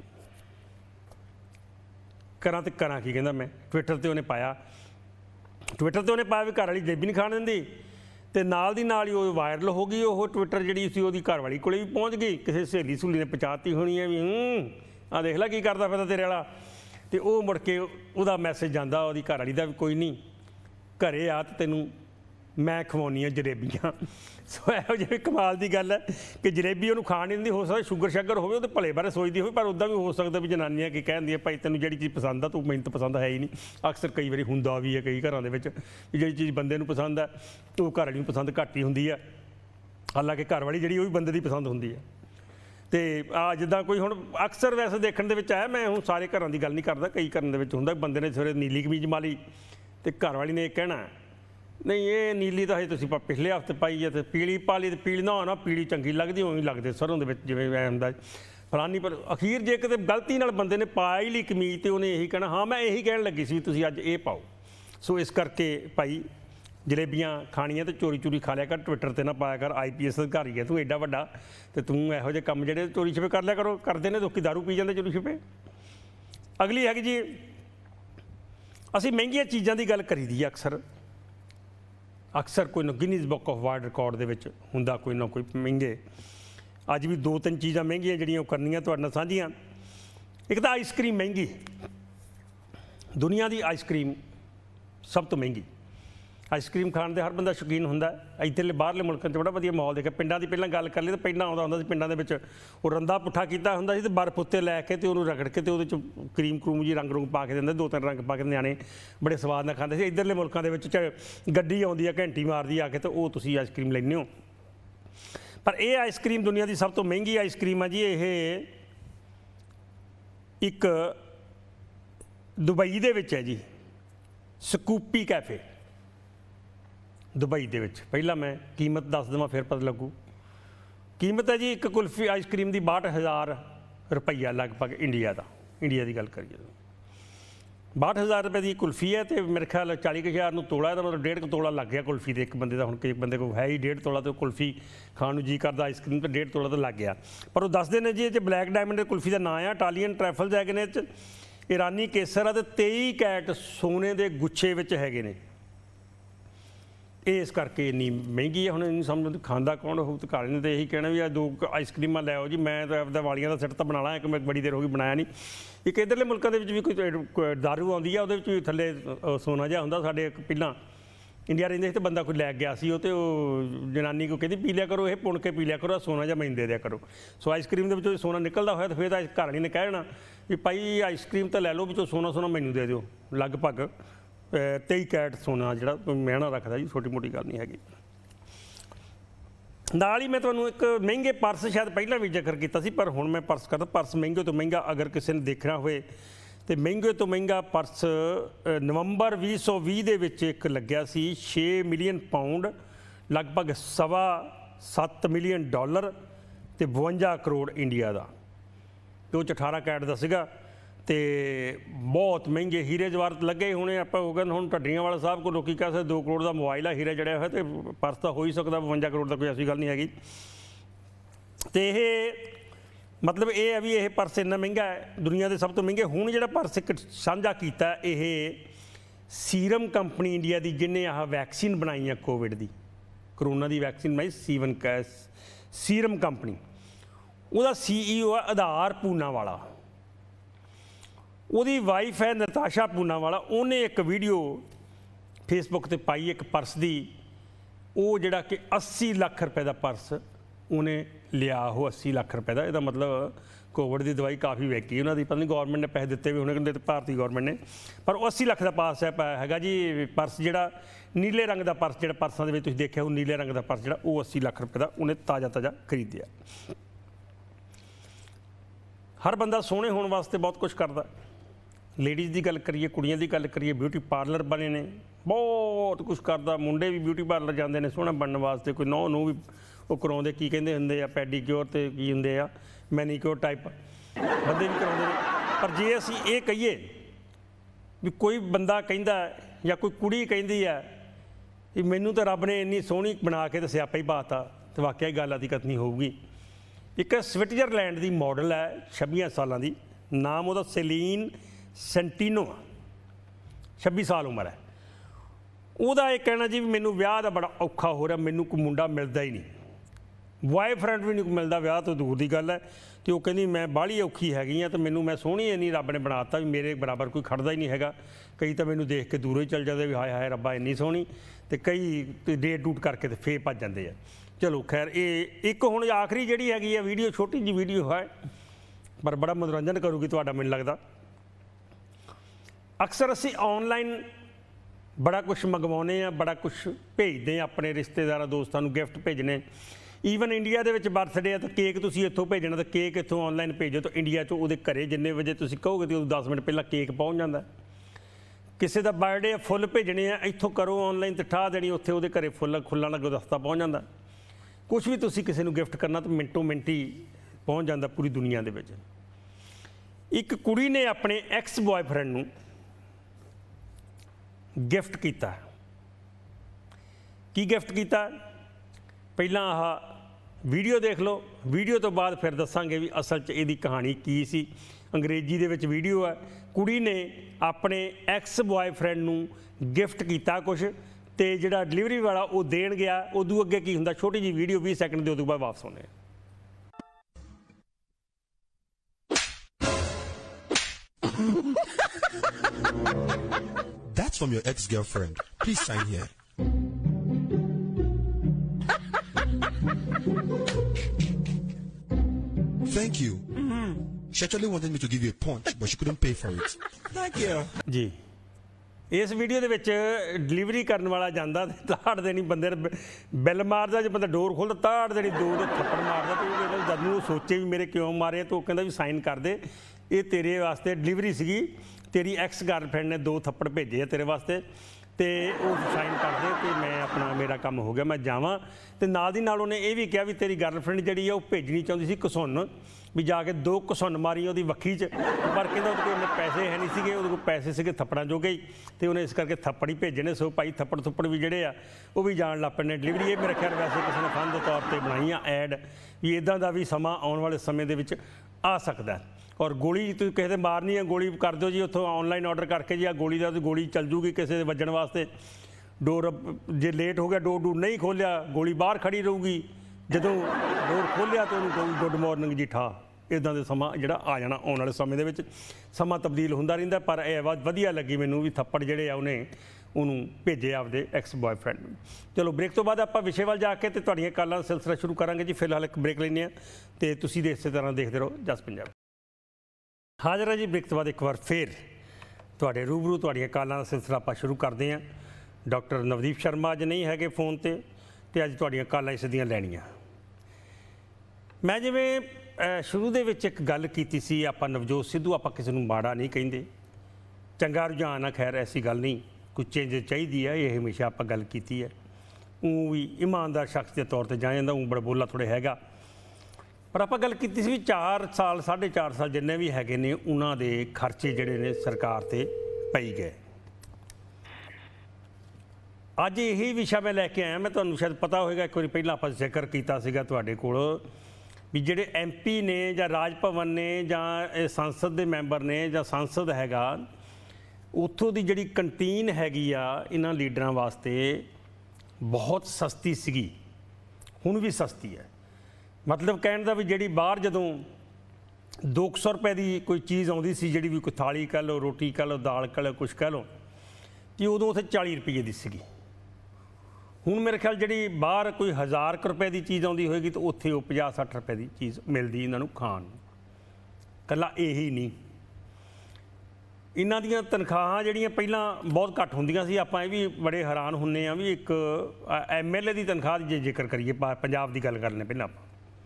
ਕਰਾਂ ਕੀ, ਕਹਿੰਦਾ ਮੈਂ। ਟਵਿੱਟਰ ਤੇ ਉਹਨੇ ਪਾਇਆ ਵੀ ਘਰ ਵਾਲੀ ਜਲੇਬੀ ਨਹੀਂ ਖਾਣ ਦਿੰਦੀ, ਤੇ ਨਾਲ ਦੀ ਨਾਲ ਹੀ ਉਹ ਵਾਇਰਲ ਹੋ ਗਈ। ਉਹ ਟਵਿੱਟਰ ਜਿਹੜੀ ਸੀ ਉਹਦੀ ਘਰ ਵਾਲੀ ਕੋਲੇ ਵੀ ਪਹੁੰਚ ਗਈ, ਕਿਸੇ ਸਹੇਲੀ ਸਹੂਲੀ ਨੇ ਪਹੁੰਚਾਤੀ ਹੋਣੀ ਹੈ ਵੀ ਆਹ ਦੇਖ ਲੈ ਕੀ ਕਰਦਾ ਫਿਰਦਾ ਤੇਰੇ ਵਾਲਾ। ਤੇ ਉਹ ਮੁੜ ਕੇ ਉਹਦਾ ਮੈਸੇਜ ਜਾਂਦਾ ਉਹਦੀ ਘਰ ਵਾਲੀ ਦਾ ਵੀ ਕੋਈ ਨਹੀਂ, ਘਰੇ ਆ ਤੇ ਤੈਨੂੰ ਮੈਂ ਖਵਾਉਣੀ ਆ ਜਲੇਬੀਆਂ। ਸੋ ਇਹੋ ਜਿਹੀ ਕਮਾਲ ਦੀ ਗੱਲ ਹੈ ਕਿ ਜਲੇਬੀ ਉਹਨੂੰ ਖਾਣ ਨਹੀਂ ਦਿੰਦੀ। ਹੋ ਸਕਦਾ ਸ਼ੂਗਰ ਹੋਵੇ, ਉਹਦੇ ਭਲੇ ਬਾਰੇ ਸੋਚਦੀ ਹੋਵੇ, ਪਰ ਉੱਦਾਂ ਵੀ ਹੋ ਸਕਦਾ ਵੀ ਜਨਾਨੀਆਂ ਕੀ ਕਹਿੰਦੀਆਂ, ਭਾਈ ਤੈਨੂੰ ਜਿਹੜੀ ਚੀਜ਼ ਪਸੰਦ ਆ ਤੂੰ, ਮੈਨੂੰ ਤਾਂ ਪਸੰਦ ਹੈ ਹੀ ਨਹੀਂ। ਅਕਸਰ ਕਈ ਵਾਰੀ ਹੁੰਦਾ ਵੀ ਹੈ ਕਈ ਘਰਾਂ ਦੇ ਵਿੱਚ ਵੀ ਜਿਹੜੀ ਚੀਜ਼ ਬੰਦੇ ਨੂੰ ਪਸੰਦ ਹੈ ਉਹ ਘਰ ਵਾਲੀ ਨੂੰ ਪਸੰਦ ਘੱਟ ਹੀ ਹੁੰਦੀ ਹੈ। ਹਾਲਾਂਕਿ ਘਰ ਵਾਲੀ ਜਿਹੜੀ ਉਹ ਵੀ ਬੰਦੇ ਦੀ ਪਸੰਦ ਹੁੰਦੀ ਹੈ। ਤੇ ਆ ਜਿੱਦਾਂ ਕੋਈ ਹੁਣ ਅਕਸਰ ਵੈਸੇ ਦੇਖਣ ਦੇ ਵਿੱਚ ਆਇਆ, ਮੈਂ ਹੁਣ ਸਾਰੇ ਘਰਾਂ ਦੀ ਗੱਲ ਨਹੀਂ ਕਰਦਾ, ਕਈ ਘਰਾਂ ਦੇ ਵਿੱਚ ਹੁੰਦਾ ਬੰਦੇ ਨੇ ਸਵੇਰੇ ਨੀਲੀ ਕਮੀਜ਼ ਪਾ ਲਈ ਤੇ ਘਰ ਵਾਲੀ ਨੇ ਇਹ ਕਹਿਣਾ ਨਹੀਂ ਇਹ ਨੀਲੀ ਤਾਂ ਹਜੇ ਤੁਸੀਂ ਪਿਛਲੇ ਹਫ਼ਤੇ ਪਾਈ ਹੈ, ਤੇ ਪੀਲੀ ਪਾ ਲਈ, ਤੇ ਪੀਲੀ ਨਾ ਪੀਲੀ ਚੰਗੀ ਲੱਗਦੀ, ਉਵੇਂ ਲੱਗਦੇ ਸਰੋਂ ਦੇ ਵਿੱਚ ਜਿਵੇਂ ਐ ਹੁੰਦਾ ਫਲਾਨੀ। ਪਰ ਅਖੀਰ ਜੇ ਕਿਤੇ ਗਲਤੀ ਨਾਲ ਬੰਦੇ ਨੇ ਪਾ ਹੀ ਲਈ ਕਮੀਜ਼ ਤੇ ਉਹਨੇ ਇਹੀ ਕਹਿਣਾ ਹਾਂ ਮੈਂ ਇਹੀ ਕਹਿਣ ਲੱਗੀ ਸੀ ਵੀ ਤੁਸੀਂ ਅੱਜ ਇਹ ਪਾਓ। ਸੋ ਇਸ ਕਰਕੇ ਭਾਈ ਜਲੇਬੀਆਂ ਖਾਣੀਆਂ ਤੇ ਚੋਰੀ ਚੋਰੀ ਖਾ ਲਿਆ ਕਰ, ਟਵਿੱਟਰ ਤੇ ਨਾ ਪਾਇਆ ਕਰ। IPS ਅਧਿਕਾਰੀ ਹੈ ਤੂੰ ਐਡਾ ਵੱਡਾ, ਤੇ ਤੂੰ ਇਹੋ ਜਿਹੇ ਕੰਮ ਜਿਹੜੇ ਚੋਰੀ ਛਿਪੇ ਕਰ ਲਿਆ ਕਰੋ। ਕਰਦੇ ਨੇ ਲੋਕੀ ਦਾਰੂ ਪੀ ਜਾਂਦੇ ਚੋਰੀ ਛਿਪੇ। ਅਗਲੀ ਹੈਗੀ ਜੀ, ਅਸੀਂ ਮਹਿੰਗੀਆਂ ਚੀਜ਼ਾਂ ਦੀ ਗੱਲ ਕਰੀਦੀ ਆ ਅਕਸਰ ਕੋਈ ਨਾ Guinness book of world record ਦੇ ਵਿੱਚ ਹੁੰਦਾ ਕੋਈ ਨਾ ਕੋਈ ਮਹਿੰਗੇ। ਅੱਜ ਵੀ 2-3 ਚੀਜ਼ਾਂ ਮਹਿੰਗੀਆਂ ਜਿਹੜੀਆਂ ਉਹ ਕਰਨੀਆਂ ਤੁਹਾਡੇ ਨਾਲ ਸਾਂਝੀਆਂ। ਇੱਕ ਤਾਂ ਆਈਸਕ੍ਰੀਮ ਮਹਿੰਗੀ, ਦੁਨੀਆ ਦੀ ਆਈਸਕ੍ਰੀਮ ਸਭ ਤੋਂ ਮਹਿੰਗੀ। ਆਈਸਕ੍ਰੀਮ ਖਾਣ ਦੇ ਹਰ ਬੰਦਾ ਸ਼ੌਕੀਨ ਹੁੰਦਾ। ਇੱਧਰਲੇ ਬਾਹਰਲੇ ਮੁਲਕਾਂ 'ਚ ਬੜਾ ਵਧੀਆ ਮਾਹੌਲ ਦੇਖਿਆ। ਪਿੰਡਾਂ ਦੀ ਪਹਿਲਾਂ ਗੱਲ ਕਰ ਲਈ ਤਾਂ ਪਹਿਲਾਂ ਆਉਂਦਾ ਹੁੰਦਾ ਸੀ, ਪਿੰਡਾਂ ਦੇ ਵਿੱਚ ਉਹ ਰੰਦਾ ਪੁੱਠਾ ਕੀਤਾ ਹੁੰਦਾ ਸੀ ਤੇ ਬਰਫ਼ ਉੱਤੇ ਲੈ ਕੇ ਤੇ ਉਹਨੂੰ ਰਗੜ ਕੇ ਤੇ ਉਹਦੇ 'ਚ ਕਰੀਮ ਕਰੂਮ ਜੀ ਰੰਗ ਪਾ ਕੇ ਦਿੰਦੇ, 2-3 ਰੰਗ ਪਾ ਕੇ ਨਿਆਣੇ ਬੜੇ ਸਵਾਦ ਨਾਲ ਖਾਂਦੇ ਸੀ। ਇੱਧਰਲੇ ਮੁਲਕਾਂ ਦੇ ਵਿੱਚ ਗੱਡੀ ਆਉਂਦੀ ਆ, ਘੰਟੀ ਮਾਰਦੀ ਆ ਕੇ, ਤੇ ਉਹ ਤੁਸੀਂ ਆਈਸਕ੍ਰੀਮ ਲੈਂਦੇ ਹੋ। ਪਰ ਇਹ ਆਈਸਕ੍ਰੀਮ ਦੁਨੀਆ ਦੀ ਸਭ ਤੋਂ ਮਹਿੰਗੀ ਆਈਸਕ੍ਰੀਮ ਆ ਜੀ। ਇਹ ਇੱਕ ਦੁਬਈ ਦੇ ਵਿੱਚ ਹੈ ਜੀ, ਸਕੂਪੀ ਕੈਫੇ ਦੁਬਈ ਦੇ ਵਿੱਚ। ਪਹਿਲਾਂ ਮੈਂ ਕੀਮਤ ਦੱਸ ਦੇਵਾਂ ਫਿਰ ਪਤਾ ਲੱਗੂ। ਕੀਮਤ ਹੈ ਜੀ ਇੱਕ ਕੁਲਫੀ ਆਈਸਕ੍ਰੀਮ ਦੀ 62,000 ਰੁਪਈਆ ਲਗਭਗ ਇੰਡੀਆ ਦਾ। ਇੰਡੀਆ ਦੀ ਗੱਲ ਕਰੀਏ 62,000 ਰੁਪਏ ਦੀ ਕੁਲਫੀ ਹੈ, ਤੇ ਮੇਰੇ ਖਿਆਲ 40,000 ਨੂੰ ਤੋਲਾ, ਇਹਦਾ ਮਤਲਬ 1.5 ਤੋਲਾ ਲੱਗ ਗਿਆ ਕੁਲਫੀ ਦੇ ਇੱਕ ਬੰਦੇ ਦਾ। ਹੁਣ ਕਈ ਬੰਦੇ ਕੋਲ ਹੈ ਹੀ 1.5 ਤੋਲਾ, ਤੇ ਕੁਲਫੀ ਖਾਣ ਨੂੰ ਜੀ ਕਰਦਾ, ਆਈਸਕ੍ਰੀਮ ਤਾਂ 1.5 ਤੋਲਾ ਤਾਂ ਲੱਗ ਗਿਆ। ਪਰ ਉਹ ਦੱਸਦੇ ਨੇ ਜੀ ਇਹ 'ਚ ਬਲੈਕ ਡਾਇਮੰਡ ਕੁਲਫੀ ਦਾ ਨਾਂ ਆ, ਇਟਾਲੀਅਨ ਟਰੈਫਲਸ ਹੈਗੇ ਨੇ, 'ਚ ਇਰਾਨੀ ਕੇਸਰ ਆ, ਤੇ 23 ਕੈਰਟ ਸੋਨੇ ਦੇ ਗੁੱਛੇ ਵਿੱਚ ਹੈਗੇ ਨੇ। ਇਹ ਇਸ ਕਰਕੇ ਇੰਨੀ ਮਹਿੰਗੀ ਹੈ। ਹੁਣ ਇਹਨੂੰ ਸਮਝ ਖਾਂਦਾ ਕੌਣ ਹੋਊ? ਤੇ ਘਰ ਨੇ ਤਾਂ ਇਹੀ ਕਹਿਣਾ ਵੀ ਆ 2 ਆਈਸਕ੍ਰੀਮਾਂ ਲੈ ਆਓ ਜੀ, ਮੈਂ ਤਾਂ ਆਪਦਾ ਵਾਲੀਆਂ ਦਾ ਸੈੱਟ ਤਾਂ ਬਣਾ ਲਾਂ, ਇੱਕ ਮੈਂ ਬੜੀ ਦੇਰ ਹੋ ਗਈ ਬਣਾਇਆ ਨਹੀਂ। ਇੱਕ ਇੱਧਰਲੇ ਮੁਲਕਾਂ ਦੇ ਵਿੱਚ ਵੀ ਕੋਈ ਦਾਰੂ ਆਉਂਦੀ ਆ, ਉਹਦੇ ਵਿੱਚ ਵੀ ਥੱਲੇ ਸੋਨਾ ਜਿਹਾ ਹੁੰਦਾ। ਸਾਡੇ ਇੱਕ ਪਹਿਲਾਂ ਇੰਡੀਆ ਰਹਿੰਦੇ ਸੀ ਤੇ ਬੰਦਾ ਕੋਈ ਲੈ ਗਿਆ ਸੀ, ਉਹ ਤੇ ਉਹ ਜਨਾਨੀ ਕੋ ਕਹਿੰਦੀ ਪੀ ਲਿਆ ਕਰੋ, ਇਹ ਪੁਣ ਕੇ ਪੀ ਲਿਆ ਕਰੋ, ਸੋਨਾ ਜਿਹਾ ਮੈਨੂੰ ਦੇ ਦਿਆ ਕਰੋ। ਸੋ ਆਈਸਕ੍ਰੀਮ ਦੇ ਵਿੱਚੋਂ ਸੋਨਾ ਨਿਕਲਦਾ ਹੋਇਆ ਤਾਂ ਫਿਰ ਤਾਂ ਘਰ ਵਾਲੀ ਨੇ ਕਹਿ ਦੇਣਾ ਵੀ ਭਾਈ ਆਈਸਕ੍ਰੀਮ ਤਾਂ ਲੈ ਲਓ, ਵਿੱਚੋਂ ਸੋਨਾ ਮੈਨੂੰ ਦੇ ਦਿਓ। ਲਗਭਗ 23 ਕੈਰਟ ਸੋਨਾ ਜਿਹੜਾ ਮਹਿਣਾ ਰੱਖਦਾ ਜੀ, ਛੋਟੀ ਮੋਟੀ ਗੱਲ ਨਹੀਂ ਹੈਗੀ। ਨਾਲ ਹੀ ਮੈਂ ਤੁਹਾਨੂੰ ਇੱਕ ਮਹਿੰਗੇ ਪਰਸ ਸ਼ਾਇਦ ਪਹਿਲਾਂ ਵੀ ਜ਼ਿਕਰ ਕੀਤਾ ਸੀ, ਪਰ ਹੁਣ ਮੈਂ ਪਰਸ ਕਰਦਾ। ਪਰਸ ਮਹਿੰਗੇ ਤੋਂ ਮਹਿੰਗਾ ਅਗਰ ਕਿਸੇ ਨੇ ਦੇਖਣਾ ਹੋਵੇ ਤੇ ਮਹਿੰਗੇ ਤੋਂ ਮਹਿੰਗਾ ਪਰਸ ਨਵੰਬਰ 2020 ਦੇ ਵਿੱਚ ਇੱਕ ਲੱਗਿਆ ਸੀ, 6 ਮਿਲੀਅਨ ਪਾਉਂਡ, ਲਗਭਗ $7.25 ਮਿਲੀਅਨ ਤੇ 52 ਕਰੋੜ ਇੰਡੀਆ ਦਾ। ਤੇ ਉਹ 'ਚ 18 ਕੈਰਟ ਦਾ ਸੀਗਾ, ਤੇ ਬਹੁਤ ਮਹਿੰਗੇ ਹੀਰੇ ਜਵਾਹਰਤ ਲੱਗੇ ਹੋਣੇ। ਆਪਾਂ ਹੋ ਗਏ ਹੁਣ ਢੱਡੀਆਂ ਵਾਲਾ ਸਾਹਿਬ ਕੋਲ ਲੋਕੀ ਕਹਿੰਦੇ 2 ਕਰੋੜ ਦਾ ਮੋਬਾਈਲ ਆ, ਹੀਰਾ ਜੜਿਆ ਹੋਇਆ, ਤੇ ਪਰਸ ਤਾਂ ਹੋ ਹੀ ਸਕਦਾ 52 ਕਰੋੜ ਦਾ, ਕੋਈ ਐਸੀ ਗੱਲ ਨਹੀਂ ਹੈਗੀ। ਤੇ ਇਹ ਮਤਲਬ ਇਹ ਹੈ ਵੀ ਇਹ ਪਰਸ ਇੰਨਾ ਮਹਿੰਗਾ ਹੈ, ਦੁਨੀਆ ਦੇ ਸਭ ਤੋਂ ਮਹਿੰਗੇ। ਹੁਣ ਜਿਹੜਾ ਪਰਸ ਇੱਕ ਸਾਂਝਾ ਕੀਤਾ, ਇਹ ਸੀਰਮ ਕੰਪਨੀ ਇੰਡੀਆ ਦੀ, ਜਿਹਨੇ ਆਹ ਵੈਕਸੀਨ ਬਣਾਈ ਆ ਕੋਵਿਡ ਦੀ, ਕਰੋਨਾ ਦੀ ਵੈਕਸੀਨ ਬਣਾਈ, ਸੀਰਮ ਕੰਪਨੀ। ਉਹਦਾ CEO ਆ ਆਧਾਰ ਪੂਨਾਵਾਲਾ, ਉਹਦੀ ਵਾਈਫ ਹੈ ਨਤਾਸ਼ਾ ਪੂਨਾਵਾਲਾ। ਉਹਨੇ ਇੱਕ ਵੀਡੀਓ ਫੇਸਬੁੱਕ ਤੇ ਪਾਈ ਇੱਕ ਪਰਸ ਦੀ, ਉਹ ਜਿਹੜਾ ਕਿ 80 ਲੱਖ ਰੁਪਏ ਦਾ ਪਰਸ ਉਹਨੇ ਲਿਆ। ਉਹ 80 ਲੱਖ ਰੁਪਏ ਦਾ, ਇਹਦਾ ਮਤਲਬ ਕੋਵਿਡ ਦੀ ਦਵਾਈ ਕਾਫੀ ਵਿਕੀ ਉਹਨਾਂ ਦੀ। ਪਤਾ ਨਹੀਂ ਗੌਰਮੈਂਟ ਨੇ ਪੈਸੇ ਦਿੱਤੇ ਵੀ ਹੋਣੇ, ਕਹਿੰਦੇ ਭਾਰਤੀ ਗੌਰਮੈਂਟ ਨੇ, ਪਰ ਉਹ 80 ਲੱਖ ਦਾ ਪਾਸ ਹੈਗਾ ਜੀ ਪਰਸ। ਜਿਹੜਾ ਨੀਲੇ ਰੰਗ ਦਾ ਪਰਸ, ਜਿਹੜਾ ਪਰਸਾਂ ਦੇ ਵਿੱਚ ਤੁਸੀਂ ਦੇਖਿਆ ਉਹ ਨੀਲੇ ਰੰਗ ਦਾ ਪਰਸ, ਜਿਹੜਾ ਉਹ 80 ਲੱਖ ਰੁਪਏ ਦਾ ਉਹਨੇ ਤਾਜ਼ਾ ਖਰੀਦਿਆ। ਹਰ ਬੰਦਾ ਸੋਹਣੇ ਹੋਣ ਵਾਸਤੇ ਬਹੁਤ ਕੁਝ ਕਰਦਾ। ਲੇਡੀਜ਼ ਦੀ ਗੱਲ ਕਰੀਏ, ਕੁੜੀਆਂ ਦੀ ਗੱਲ ਕਰੀਏ, ਬਿਊਟੀ ਪਾਰਲਰ ਬਣੇ ਨੇ, ਬਹੁਤ ਕੁਝ ਕਰਦਾ। ਮੁੰਡੇ ਵੀ ਬਿਊਟੀ ਪਾਰਲਰ ਜਾਂਦੇ ਨੇ ਸੋਹਣਾ ਬਣਨ ਵਾਸਤੇ, ਕੋਈ ਨੌ ਨੂੰ ਵੀ ਉਹ ਕਰਾਉਂਦੇ, ਕੀ ਕਹਿੰਦੇ ਹੁੰਦੇ ਆ, ਪੈਡੀਕਿਉਰ ਤੇ ਕੀ ਹੁੰਦੇ ਆ, ਮੈਨੀਕਿਉਰ ਟਾਈਪ, ਬੰਦੇ ਵੀ ਕਰਾਉਂਦੇ ਨੇ। ਪਰ ਜੇ ਅਸੀਂ ਇਹ ਕਹੀਏ ਵੀ ਕੋਈ ਬੰਦਾ ਕਹਿੰਦਾ ਜਾਂ ਕੋਈ ਕੁੜੀ ਕਹਿੰਦੀ ਹੈ ਵੀ ਮੈਨੂੰ ਤਾਂ ਰੱਬ ਨੇ ਇੰਨੀ ਸੋਹਣੀ ਬਣਾ ਕੇ ਤਾਂ ਸਿਆਪਾ ਹੀ ਪਾਤਾ, ਤਾਂ ਵਾਕਿਆ ਹੀ ਗੱਲ ਆਦੀ ਕਤਨੀ ਹੋਊਗੀ। ਇੱਕ ਸਵਿਟਜ਼ਰਲੈਂਡ ਦੀ ਮਾਡਲ ਹੈ, 26 ਸਾਲਾਂ ਦੀ, ਨਾਮ ਉਹਦਾ ਸੈਲੀਨ ਸੈਂਟੀਨੋ, 26 ਸਾਲ ਉਮਰ ਹੈ। ਉਹਦਾ ਇਹ ਕਹਿਣਾ ਜੀ ਵੀ ਮੈਨੂੰ ਵਿਆਹ ਦਾ ਬੜਾ ਔਖਾ ਹੋ ਰਿਹਾ, ਮੈਨੂੰ ਕੋਈ ਮੁੰਡਾ ਮਿਲਦਾ ਹੀ ਨਹੀਂ, ਬॉयਫ੍ਰੈਂਡ ਵੀ ਨਹੀਂ ਕੋਈ ਮਿਲਦਾ, ਵਿਆਹ ਤੋਂ ਦੂਰ ਦੀ ਗੱਲ ਹੈ। ਤੇ ਉਹ ਕਹਿੰਦੀ ਮੈਂ ਬਾਹਲੀ ਔਖੀ ਹੈਗੀ ਹਾਂ, ਤੇ ਮੈਨੂੰ ਮੈਂ ਸੋਹਣੀ ਇੰਨੀ ਰੱਬ ਨੇ ਬਣਾ ਦਿੱਤਾ ਵੀ ਮੇਰੇ ਬਰਾਬਰ ਕੋਈ ਖੜਦਾ ਹੀ ਨਹੀਂ ਹੈਗਾ। ਕਈ ਤਾਂ ਮੈਨੂੰ ਦੇਖ ਕੇ ਦੂਰੋਂ ਹੀ ਚੱਲ ਜਾਂਦੇ ਵੀ ਹਾਏ ਹਾਏ ਰੱਬਾ ਇੰਨੀ ਸੋਹਣੀ, ਤੇ ਕਈ ਡੇਟ ਡੂਟ ਕਰਕੇ ਤੇ ਫੇਰ ਭੱਜ ਜਾਂਦੇ ਆ। ਚਲੋ ਖੈਰ, ਇਹ ਇੱਕ ਹੁਣ ਆਖਰੀ ਜਿਹੜੀ ਹੈਗੀ ਆ ਵੀਡੀਓ, ਛੋਟੀ ਜਿਹੀ ਵੀਡੀਓ ਹੈ ਪਰ ਬੜਾ ਮਨੋਰੰਜਨ ਕਰੂਗੀ ਤੁਹਾਡਾ, ਮੈਨੂੰ ਲੱਗਦਾ। ਅਕਸਰ ਅਸੀਂ ਆਨਲਾਈਨ ਬੜਾ ਕੁਛ ਮੰਗਵਾਉਂਦੇ ਹਾਂ, ਬੜਾ ਕੁਛ ਭੇਜਦੇ ਹਾਂ ਆਪਣੇ ਰਿਸ਼ਤੇਦਾਰਾਂ ਦੋਸਤਾਂ ਨੂੰ, ਗਿਫਟ ਭੇਜਣੇ। ਈਵਨ ਇੰਡੀਆ ਦੇ ਵਿੱਚ ਬਰਥਡੇ ਆ ਤਾਂ ਕੇਕ ਤੁਸੀਂ ਇੱਥੋਂ ਭੇਜਣਾ, ਤਾਂ ਕੇਕ ਇੱਥੋਂ ਆਨਲਾਈਨ ਭੇਜੋ ਤਾਂ ਇੰਡੀਆ 'ਚੋਂ ਉਹਦੇ ਘਰੇ ਜਿੰਨੇ ਵਜੇ ਤੁਸੀਂ ਕਹੋਗੇ ਤੇ ਉਹ 10 ਮਿੰਟ ਪਹਿਲਾਂ ਕੇਕ ਪਹੁੰਚ ਜਾਂਦਾ। ਕਿਸੇ ਦਾ ਬਰਥਡੇ ਆ, ਫੁੱਲ ਭੇਜਣੇ ਆ, ਇੱਥੋਂ ਕਰੋ ਆਨਲਾਈਨ ਤੇ ਠਾਹ ਦੇਣੀ, ਉੱਥੇ ਉਹਦੇ ਘਰੇ ਫੁੱਲਾਂ ਦਾ ਗੁਲਦਸਤਾ ਪਹੁੰਚ ਜਾਂਦਾ। ਕੁਛ ਵੀ ਤੁਸੀਂ ਕਿਸੇ ਨੂੰ ਗਿਫਟ ਕਰਨਾ ਤਾਂ ਮਿੰਟੋ ਮਿੰਟ ਹੀ ਪਹੁੰਚ ਜਾਂਦਾ ਪੂਰੀ ਦੁਨੀਆ ਦੇ ਵਿੱਚ। ਇੱਕ ਕੁੜੀ ਨੇ ਆਪਣੇ ਐਕਸ ਬॉयਫ੍ਰੈਂਡ ਨੂੰ ਗਿਫਟ ਕੀਤਾ की गिफ्ट किया पहला आह वीडियो देख लो, वीडियो तो बाद फिर दसांगे भी असल च इहदी कहानी की सी। अंग्रेजी दे विच वीडियो है, कुड़ी ने अपने एक्स बॉयफ्रेंड नूं गिफ्ट किया कुछ ते जिहड़ा डिलीवरी वाला वो देण गया, उदों अगे की हुंदा छोटी जी वीडियो 20 सैकंड दे उदों बाद वापस आउणे। That's from your ex-girlfriend. Please sign here. Thank you. She actually wanted me to give you a punch, but she couldn't pay for it. Thank you. जी इस वीडियो ਦੇ ਵਿੱਚ ਡਿਲੀਵਰੀ ਕਰਨ ਵਾਲਾ ਜਾਂਦਾ ਤੇ ਤਾੜ ਦੇਣੀ ਬੰਦੇ ਨੇ ਬਿੱਲ ਮਾਰਦਾ, ਜੇ ਬੰਦਾ ਡੋਰ ਖੋਲ੍ਹਦਾ ਤਾੜ ਦੇਣੀ ਦੋ ਦੇ ਥੱਪੜ ਮਾਰਦਾ। ਤੇ ਉਹ ਜਦ ਨੂੰ ਸੋਚੇ ਵੀ ਮੇਰੇ ਕਿਉਂ ਮਾਰੇ, ਤਾਂ ਉਹ ਕਹਿੰਦਾ ਵੀ ਸਾਈਨ ਕਰ ਦੇ, ਇਹ ਤੇਰੇ ਵਾਸਤੇ ਡਿਲੀਵਰੀ ਸੀਗੀ, ਤੇਰੀ ਐਕਸ ਗਰਲਫ੍ਰੈਂਡ ਨੇ 2 ਥੱਪੜ ਭੇਜੇ ਆ ਤੇਰੇ ਵਾਸਤੇ, ਤੇ ਉਹ ਸਾਈਨ ਕਰ ਦੇ ਕਿ ਮੈਂ ਆਪਣਾ ਮੇਰਾ ਕੰਮ ਹੋ ਗਿਆ, ਮੈਂ ਜਾਵਾਂ। ਤੇ ਨਾਲ ਦੀ ਨਾਲ ਉਹਨੇ ਇਹ ਵੀ ਕਿਹਾ ਵੀ ਤੇਰੀ ਗਰਲਫ੍ਰੈਂਡ ਜਿਹੜੀ ਆ ਉਹ ਭੇਜਣੀ ਚਾਹੁੰਦੀ ਸੀ ਘਸੁੰਨ, ਵੀ ਜਾ ਕੇ 2 ਘਸੁੰਨ ਮਾਰੀ ਉਹਦੀ ਵੱਖੀ 'ਚ, ਪਰ ਕਹਿੰਦਾ ਉਹਦੇ ਕੋਲ ਇੰਨੇ ਪੈਸੇ ਹੈ ਨਹੀਂ ਸੀਗੇ, ਉਹਦੇ ਕੋਲ ਪੈਸੇ ਸੀਗੇ ਥੱਪੜਾਂ ਜੋਗੇ ਹੀ, ਤੇ ਉਹਨੇ ਇਸ ਕਰਕੇ ਥੱਪੜ ਹੀ ਭੇਜੇ ਨੇ। ਸੋ ਭਾਈ ਥੱਪੜ ਥੁੱਪੜ ਵੀ ਜਿਹੜੇ ਆ ਉਹ ਵੀ ਜਾਣ ਲੱਗ ਪਏ ਨੇ ਡਿਲੀਵਰੀ। ਇਹ ਮੇਰੇ ਖਿਆਲ ਵੈਸੇ ਕਿਸੇ ਨੇ ਫੰਡ ਦੇ ਤੌਰ 'ਤੇ ਬਣਾਈ ਆ ਐਡ, ਵੀ ਇੱਦਾਂ ਦਾ ਵੀ ਸਮਾਂ ਆਉਣ ਵਾਲੇ ਸਮੇਂ ਦੇ ਵਿੱਚ ਆ ਸਕਦਾ। ਔਰ ਗੋਲੀ ਤੁਸੀਂ ਕਿਸੇ ਦੇ ਮਾਰਨੀ ਹੈ, ਗੋਲੀ ਕਰ ਦਿਓ ਜੀ ਉੱਥੋਂ ਔਨਲਾਈਨ ਆਰਡਰ ਕਰਕੇ ਜੀ, ਆ ਗੋਲੀ ਦਾ ਗੋਲੀ ਚੱਲ ਜੂਗੀ ਕਿਸੇ ਦੇ ਵੱਜਣ ਵਾਸਤੇ। ਡੋਰ ਜੇ ਲੇਟ ਹੋ ਗਿਆ, ਡੋਰ ਨਹੀਂ ਖੋਲ੍ਹਿਆ, ਗੋਲੀ ਬਾਹਰ ਖੜੀ ਰਹੂਗੀ, ਜਦੋਂ ਡੋਰ ਖੋਲ੍ਹਿਆ ਤਾਂ ਉਹਨੂੰ ਕਹੂੰ ਗੁੱਡ ਮਾਰਨਿੰਗ ਜੀ ਠਾ। ਇੱਦਾਂ ਦੇ ਸਮਾਂ ਜਿਹੜਾ ਆ ਜਾਣਾ ਆਉਣ ਵਾਲੇ ਸਮੇਂ ਦੇ ਵਿੱਚ, ਸਮਾਂ ਤਬਦੀਲ ਹੁੰਦਾ ਰਹਿੰਦਾ। ਪਰ ਇਹ ਵਧੀਆ ਲੱਗੀ ਮੈਨੂੰ ਵੀ ਥੱਪੜ ਜਿਹੜੇ ਆ ਉਹਨੂੰ ਭੇਜੇ ਆਪਦੇ ਐਕਸ ਬॉयਫ੍ਰੈਂਡ ਨੂੰ। ਚਲੋ ਬ੍ਰੇਕ ਤੋਂ ਬਾਅਦ ਆਪਾਂ ਵਿਸ਼ੇ ਵੱਲ ਜਾ ਕੇ ਤੇ ਤੁਹਾਡੀਆਂ ਕਾਲਾਂ ਦਾ ਸਿਲਸਿਲਾ ਸ਼ੁਰੂ ਕਰਾਂਗੇ ਜੀ। ਫਿਲਹਾਲ ਇੱਕ ਬ੍ਰੇਕ ਲੈਂਦੇ ਹਾਂ ਤੇ ਤੁਸੀਂ ਇਸੇ ਤਰ੍ਹਾਂ ਦੇਖਦੇ ਰਹੋ ਜਸ ਪੰਜਾਬ। ਹਾਜ਼ਰ ਹੈ ਜੀ ਬ੍ਰੇਕ ਤੋਂ ਬਾਅਦ ਇੱਕ ਵਾਰ ਫਿਰ ਤੁਹਾਡੇ ਰੂਬਰੂ ਤੁਹਾਡੀਆਂ ਕਾਲਾਂ ਦਾ ਸਿਲਸਿਲਾ ਆਪਾਂ ਸ਼ੁਰੂ ਕਰਦੇ ਹਾਂ। ਡਾਕਟਰ ਨਵਦੀਪ ਸ਼ਰਮਾ ਅੱਜ ਨਹੀਂ ਹੈਗੇ ਫੋਨ ਤੇ ਅੱਜ ਤੁਹਾਡੀਆਂ ਕਾਲਾਂ ਇਸ ਦੀਆਂ ਲੈਣੀਆਂ। ਮੈਂ ਜਿਵੇਂ ਸ਼ੁਰੂ ਦੇ ਵਿੱਚ ਇੱਕ ਗੱਲ ਕੀਤੀ ਸੀ, ਆਪਾਂ ਨਵਜੋਤ ਸਿੱਧੂ ਆਪਾਂ ਕਿਸੇ ਨੂੰ ਮਾੜਾ ਨਹੀਂ ਕਹਿੰਦੇ, ਚੰਗਾ ਰੁਝਾਨ ਆ, ਖੈਰ ਐਸੀ ਗੱਲ ਨਹੀਂ, ਕੁਝ ਚੇਂਜ ਚਾਹੀਦੀ ਹੈ, ਇਹ ਹਮੇਸ਼ਾ ਆਪਾਂ ਗੱਲ ਕੀਤੀ ਹੈ। ਉਹ ਵੀ ਇਮਾਨਦਾਰ ਸ਼ਖਸ ਦੇ ਤੌਰ 'ਤੇ ਜਾਣਿਆ ਜਾਂਦਾ, ਉਹ ਬੜਾ ਬੋਲਾ ਥੋੜ੍ਹੇ ਹੈਗਾ, ਪਰ ਆਪਾਂ ਗੱਲ ਕੀਤੀ ਸੀ ਵੀ 4 ਸਾਲ 4.5 ਸਾਲ ਜਿੰਨੇ ਵੀ ਹੈਗੇ ਨੇ ਉਹਨਾਂ ਦੇ ਖਰਚੇ ਜਿਹੜੇ ਨੇ ਸਰਕਾਰ 'ਤੇ ਪਈ ਗਏ। ਅੱਜ ਇਹੀ ਵਿਸ਼ਾ ਮੈਂ ਲੈ ਕੇ ਆਇਆ। ਮੈਂ ਤੁਹਾਨੂੰ ਸ਼ਾਇਦ ਪਤਾ ਹੋਵੇਗਾ, ਇੱਕ ਵਾਰੀ ਪਹਿਲਾਂ ਆਪਾਂ ਜ਼ਿਕਰ ਕੀਤਾ ਸੀਗਾ ਤੁਹਾਡੇ ਕੋਲ ਵੀ ਜਿਹੜੇ MP ਨੇ ਜਾਂ ਰਾਜ ਭਵਨ ਨੇ ਜਾਂ ਸੰਸਦ ਦੇ ਮੈਂਬਰ ਨੇ ਜਾਂ ਸੰਸਦ ਹੈਗਾ, ਉੱਥੋਂ ਦੀ ਜਿਹੜੀ ਕੰਟੀਨ ਹੈਗੀ ਆ ਇਹਨਾਂ ਲੀਡਰਾਂ ਵਾਸਤੇ ਬਹੁਤ ਸਸਤੀ ਸੀਗੀ, ਹੁਣ ਵੀ ਸਸਤੀ ਹੈ। ਮਤਲਬ ਕਹਿਣ ਦਾ ਵੀ ਜਿਹੜੀ ਬਾਹਰ ਜਦੋਂ 200 ਰੁਪਏ ਦੀ ਕੋਈ ਚੀਜ਼ ਆਉਂਦੀ ਸੀ, ਜਿਹੜੀ ਵੀ ਕੋਈ ਥਾਲੀ ਕਹਿ ਲਓ, ਰੋਟੀ ਕਹਿ ਲਓ, ਦਾਲ ਕਹਿ ਲਓ, ਕੁਛ ਕਹਿ ਲਓ, ਕਿ ਉਦੋਂ ਉੱਥੇ 40 ਰੁਪਏ ਦੀ ਸੀਗੀ। ਹੁਣ ਮੇਰੇ ਖਿਆਲ ਜਿਹੜੀ ਬਾਹਰ ਕੋਈ 1000 ਰੁਪਏ ਦੀ ਚੀਜ਼ ਆਉਂਦੀ ਹੋਏਗੀ ਤਾਂ ਉੱਥੇ ਉਹ 50-60 ਰੁਪਏ ਦੀ ਚੀਜ਼ ਮਿਲਦੀ ਇਹਨਾਂ ਨੂੰ ਖਾਣ ਨੂੰ। ਇਕੱਲਾ ਇਹੀ ਨਹੀਂ, ਇਹਨਾਂ ਦੀਆਂ ਤਨਖਾਹਾਂ ਜਿਹੜੀਆਂ ਪਹਿਲਾਂ ਬਹੁਤ ਘੱਟ ਹੁੰਦੀਆਂ ਸੀ, ਆਪਾਂ ਇਹ ਵੀ ਬੜੇ ਹੈਰਾਨ ਹੁੰਦੇ ਹਾਂ ਵੀ ਇੱਕ MLA ਦੀ ਤਨਖਾਹ ਜੇ ਜ਼ਿਕਰ ਕਰੀਏ, ਪੰਜਾਬ ਦੀ ਗੱਲ ਕਰਨੇ ਪਹਿਲਾਂ ਆਪਾਂ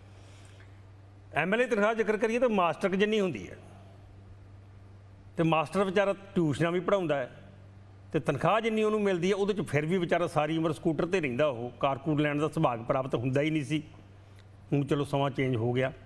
MLA ਤਨਖਾਹ ਜ਼ਿਕਰ ਕਰੀਏ ਤਾਂ ਮਾਸਟਰ ਜਿੰਨੀ ਹੁੰਦੀ ਹੈ, ਤੇ ਮਾਸਟਰ ਵਿਚਾਰਾ ਟਿਊਸ਼ਨਾਂ ਵੀ ਪੜ੍ਹਾਉਂਦਾ ਹੈ, ਤੇ ਤਨਖਾਹ ਜਿੰਨੀ ਉਹਨੂੰ ਮਿਲਦੀ ਹੈ ਉਹਦੇ 'ਚ ਫਿਰ ਵੀ ਵਿਚਾਰਾ ਸਾਰੀ ਉਮਰ ਸਕੂਟਰ 'ਤੇ ਰਹਿੰਦਾ। ਉਹ ਕਾਰ ਲੈਣ ਦਾ ਸੁਭਾਗ ਪ੍ਰਾਪਤ ਹੁੰਦਾ ਹੀ ਨਹੀਂ ਸੀ। ਹੁਣ ਚਲੋ ਸਮਾਂ ਚੇਂਜ ਹੋ ਗਿਆ।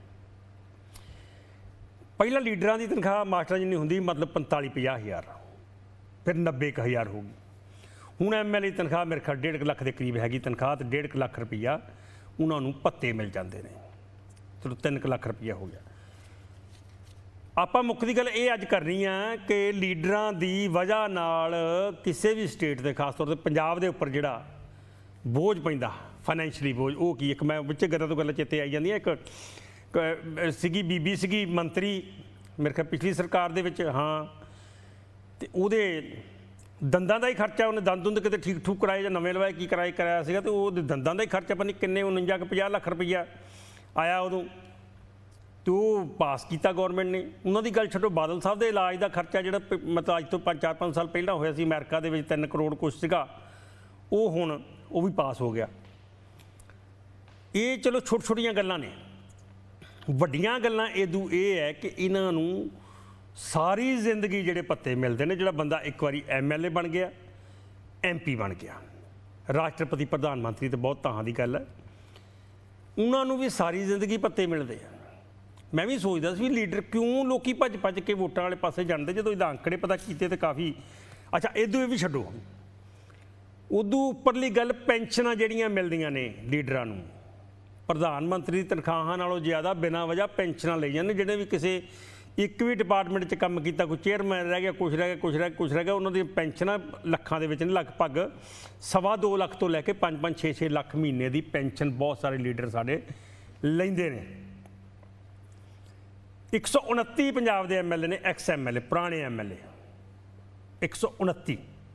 ਪਹਿਲਾਂ ਲੀਡਰਾਂ ਦੀ ਤਨਖਾਹ ਮਾਸਟਰਾਂ ਜਿੰਨੀ ਹੁੰਦੀ, ਮਤਲਬ 45-50 ਹਜ਼ਾਰ, ਫਿਰ 90,000 ਹੋ ਗਈ। ਹੁਣ MLA ਦੀ ਤਨਖਾਹ ਮੇਰੇ ਖਿਆਲ 1.5 ਲੱਖ ਦੇ ਕਰੀਬ ਹੈਗੀ ਤਨਖਾਹ, ਤੇ 1.5 ਲੱਖ ਰੁਪਈਆ ਉਹਨਾਂ ਨੂੰ ਭੱਤੇ ਮਿਲ ਜਾਂਦੇ ਨੇ। ਚਲੋ 3 ਲੱਖ ਰੁਪਈਆ ਹੋ ਗਿਆ। ਆਪਾਂ ਮੁੱਖ ਦੀ ਗੱਲ ਇਹ ਅੱਜ ਕਰਨੀ ਆ ਕਿ ਲੀਡਰਾਂ ਦੀ ਵਜ੍ਹਾ ਨਾਲ ਕਿਸੇ ਵੀ ਸਟੇਟ ਦੇ, ਖਾਸ ਤੌਰ 'ਤੇ ਪੰਜਾਬ ਦੇ ਉੱਪਰ ਜਿਹੜਾ ਬੋਝ ਪੈਂਦਾ ਫਾਈਨੈਂਸ਼ੀਅਲੀ ਬੋਝ, ਉਹ ਕੀ ਇੱਕ ਮੈਂ ਵਿੱਚ ਗੱਲਾਂ ਤੋਂ ਗੱਲਾਂ ਚੇਤੇ ਆਈ ਜਾਂਦੀਆਂ। ਇੱਕ ਸੀਗੀ ਬੀਬੀ ਸੀਗੀ ਮੰਤਰੀ ਮੇਰੇ ਖਿਆਲ ਪਿਛਲੀ ਸਰਕਾਰ ਦੇ ਵਿੱਚ, ਹਾਂ, ਤੇ ਉਹਦੇ ਦੰਦਾਂ ਦਾ ਹੀ ਖਰਚਾ, ਉਹਨੇ ਦੰਦ ਕਿਤੇ ਠੀਕ ਠੂਕ ਕਰਾਏ ਜਾਂ ਨਵੇਂ ਲਵਾਏ, ਕੀ ਕਰਾਇਆ ਸੀਗਾ, ਤੇ ਉਹਦੇ ਦੰਦਾਂ ਦਾ ਹੀ ਖਰਚਾ ਪਤਾ ਨਹੀਂ ਕਿੰਨੇ 49-50 ਲੱਖ ਰੁਪਈਆ ਆਇਆ ਉਦੋਂ, ਤੇ ਉਹ ਪਾਸ ਕੀਤਾ ਗੌਰਮੈਂਟ ਨੇ। ਉਹਨਾਂ ਦੀ ਗੱਲ ਛੱਡੋ, ਬਾਦਲ ਸਾਹਿਬ ਦੇ ਇਲਾਜ ਦਾ ਖਰਚਾ ਜਿਹੜਾ ਮਤਲਬ ਅੱਜ ਤੋਂ 4-5 ਸਾਲ ਪਹਿਲਾਂ ਹੋਇਆ ਸੀ ਅਮਰੀਕਾ ਦੇ ਵਿੱਚ 3 ਕਰੋੜ ਕੁਛ ਸੀਗਾ, ਉਹ ਹੁਣ ਉਹ ਵੀ ਪਾਸ ਹੋ ਗਿਆ। ਇਹ ਚਲੋ ਛੋਟੀਆਂ ਗੱਲਾਂ ਨੇ। ਵੱਡੀਆਂ ਗੱਲਾਂ ਇਦੋਂ ਇਹ ਹੈ ਕਿ ਇਹਨਾਂ ਨੂੰ ਸਾਰੀ ਜ਼ਿੰਦਗੀ ਜਿਹੜੇ ਭੱਤੇ ਮਿਲਦੇ ਨੇ। ਜਿਹੜਾ ਬੰਦਾ ਇੱਕ ਵਾਰੀ MLA ਬਣ ਗਿਆ, MP ਬਣ ਗਿਆ, ਰਾਸ਼ਟਰਪਤੀ ਪ੍ਰਧਾਨ ਮੰਤਰੀ, ਤਾਂ ਬਹੁਤ ਤਾਂ ਦੀ ਗੱਲ ਹੈ, ਉਹਨਾਂ ਨੂੰ ਵੀ ਸਾਰੀ ਜ਼ਿੰਦਗੀ ਭੱਤੇ ਮਿਲਦੇ ਆ। ਮੈਂ ਵੀ ਸੋਚਦਾ ਸੀ ਵੀ ਲੀਡਰ ਕਿਉਂ ਲੋਕੀ ਭੱਜ ਕੇ ਵੋਟਾਂ ਵਾਲੇ ਪਾਸੇ ਜਾਂਦੇ, ਜਦੋਂ ਇਹਦਾ ਅੰਕੜੇ ਪਤਾ ਕੀਤੇ ਤਾਂ ਕਾਫੀ। ਅੱਛਾ, ਇਦੋਂ ਇਹ ਵੀ ਛੱਡੋ, ਉਦੋਂ ਉੱਪਰਲੀ ਗੱਲ ਪੈਨਸ਼ਨਾਂ ਜਿਹੜੀਆਂ ਮਿਲਦੀਆਂ ਨੇ ਲੀਡਰਾਂ ਨੂੰ, ਪ੍ਰਧਾਨ ਮੰਤਰੀ ਦੀ ਤਨਖਾਹਾਂ ਨਾਲੋਂ ਜ਼ਿਆਦਾ ਬਿਨਾਂ ਵਜ੍ਹਾ ਪੈਨਸ਼ਨਾਂ ਲਈ ਜਾਂਦੇ। ਜਿਹੜੇ ਵੀ ਕਿਸੇ ਇੱਕ ਵੀ ਡਿਪਾਰਟਮੈਂਟ 'ਚ ਕੰਮ ਕੀਤਾ, ਕੋਈ ਚੇਅਰਮੈਨ ਰਹਿ ਗਿਆ, ਕੁਛ ਰਹਿ ਗਿਆ, ਕੁਛ ਰਹਿ ਗਿਆ, ਉਹਨਾਂ ਦੀਆਂ ਪੈਨਸ਼ਨਾਂ ਲੱਖਾਂ ਦੇ ਵਿੱਚ ਨੇ। ਲਗਭਗ 2.25 ਲੱਖ ਤੋਂ ਲੈ ਕੇ 5-5, 6-6 ਲੱਖ ਮਹੀਨੇ ਦੀ ਪੈਨਸ਼ਨ ਬਹੁਤ ਸਾਰੇ ਲੀਡਰ ਸਾਡੇ ਲੈਂਦੇ ਨੇ। 129 ਪੰਜਾਬ ਦੇ MLA ਨੇ, ਐਕਸ MLA, ਪੁਰਾਣੇ MLA 129,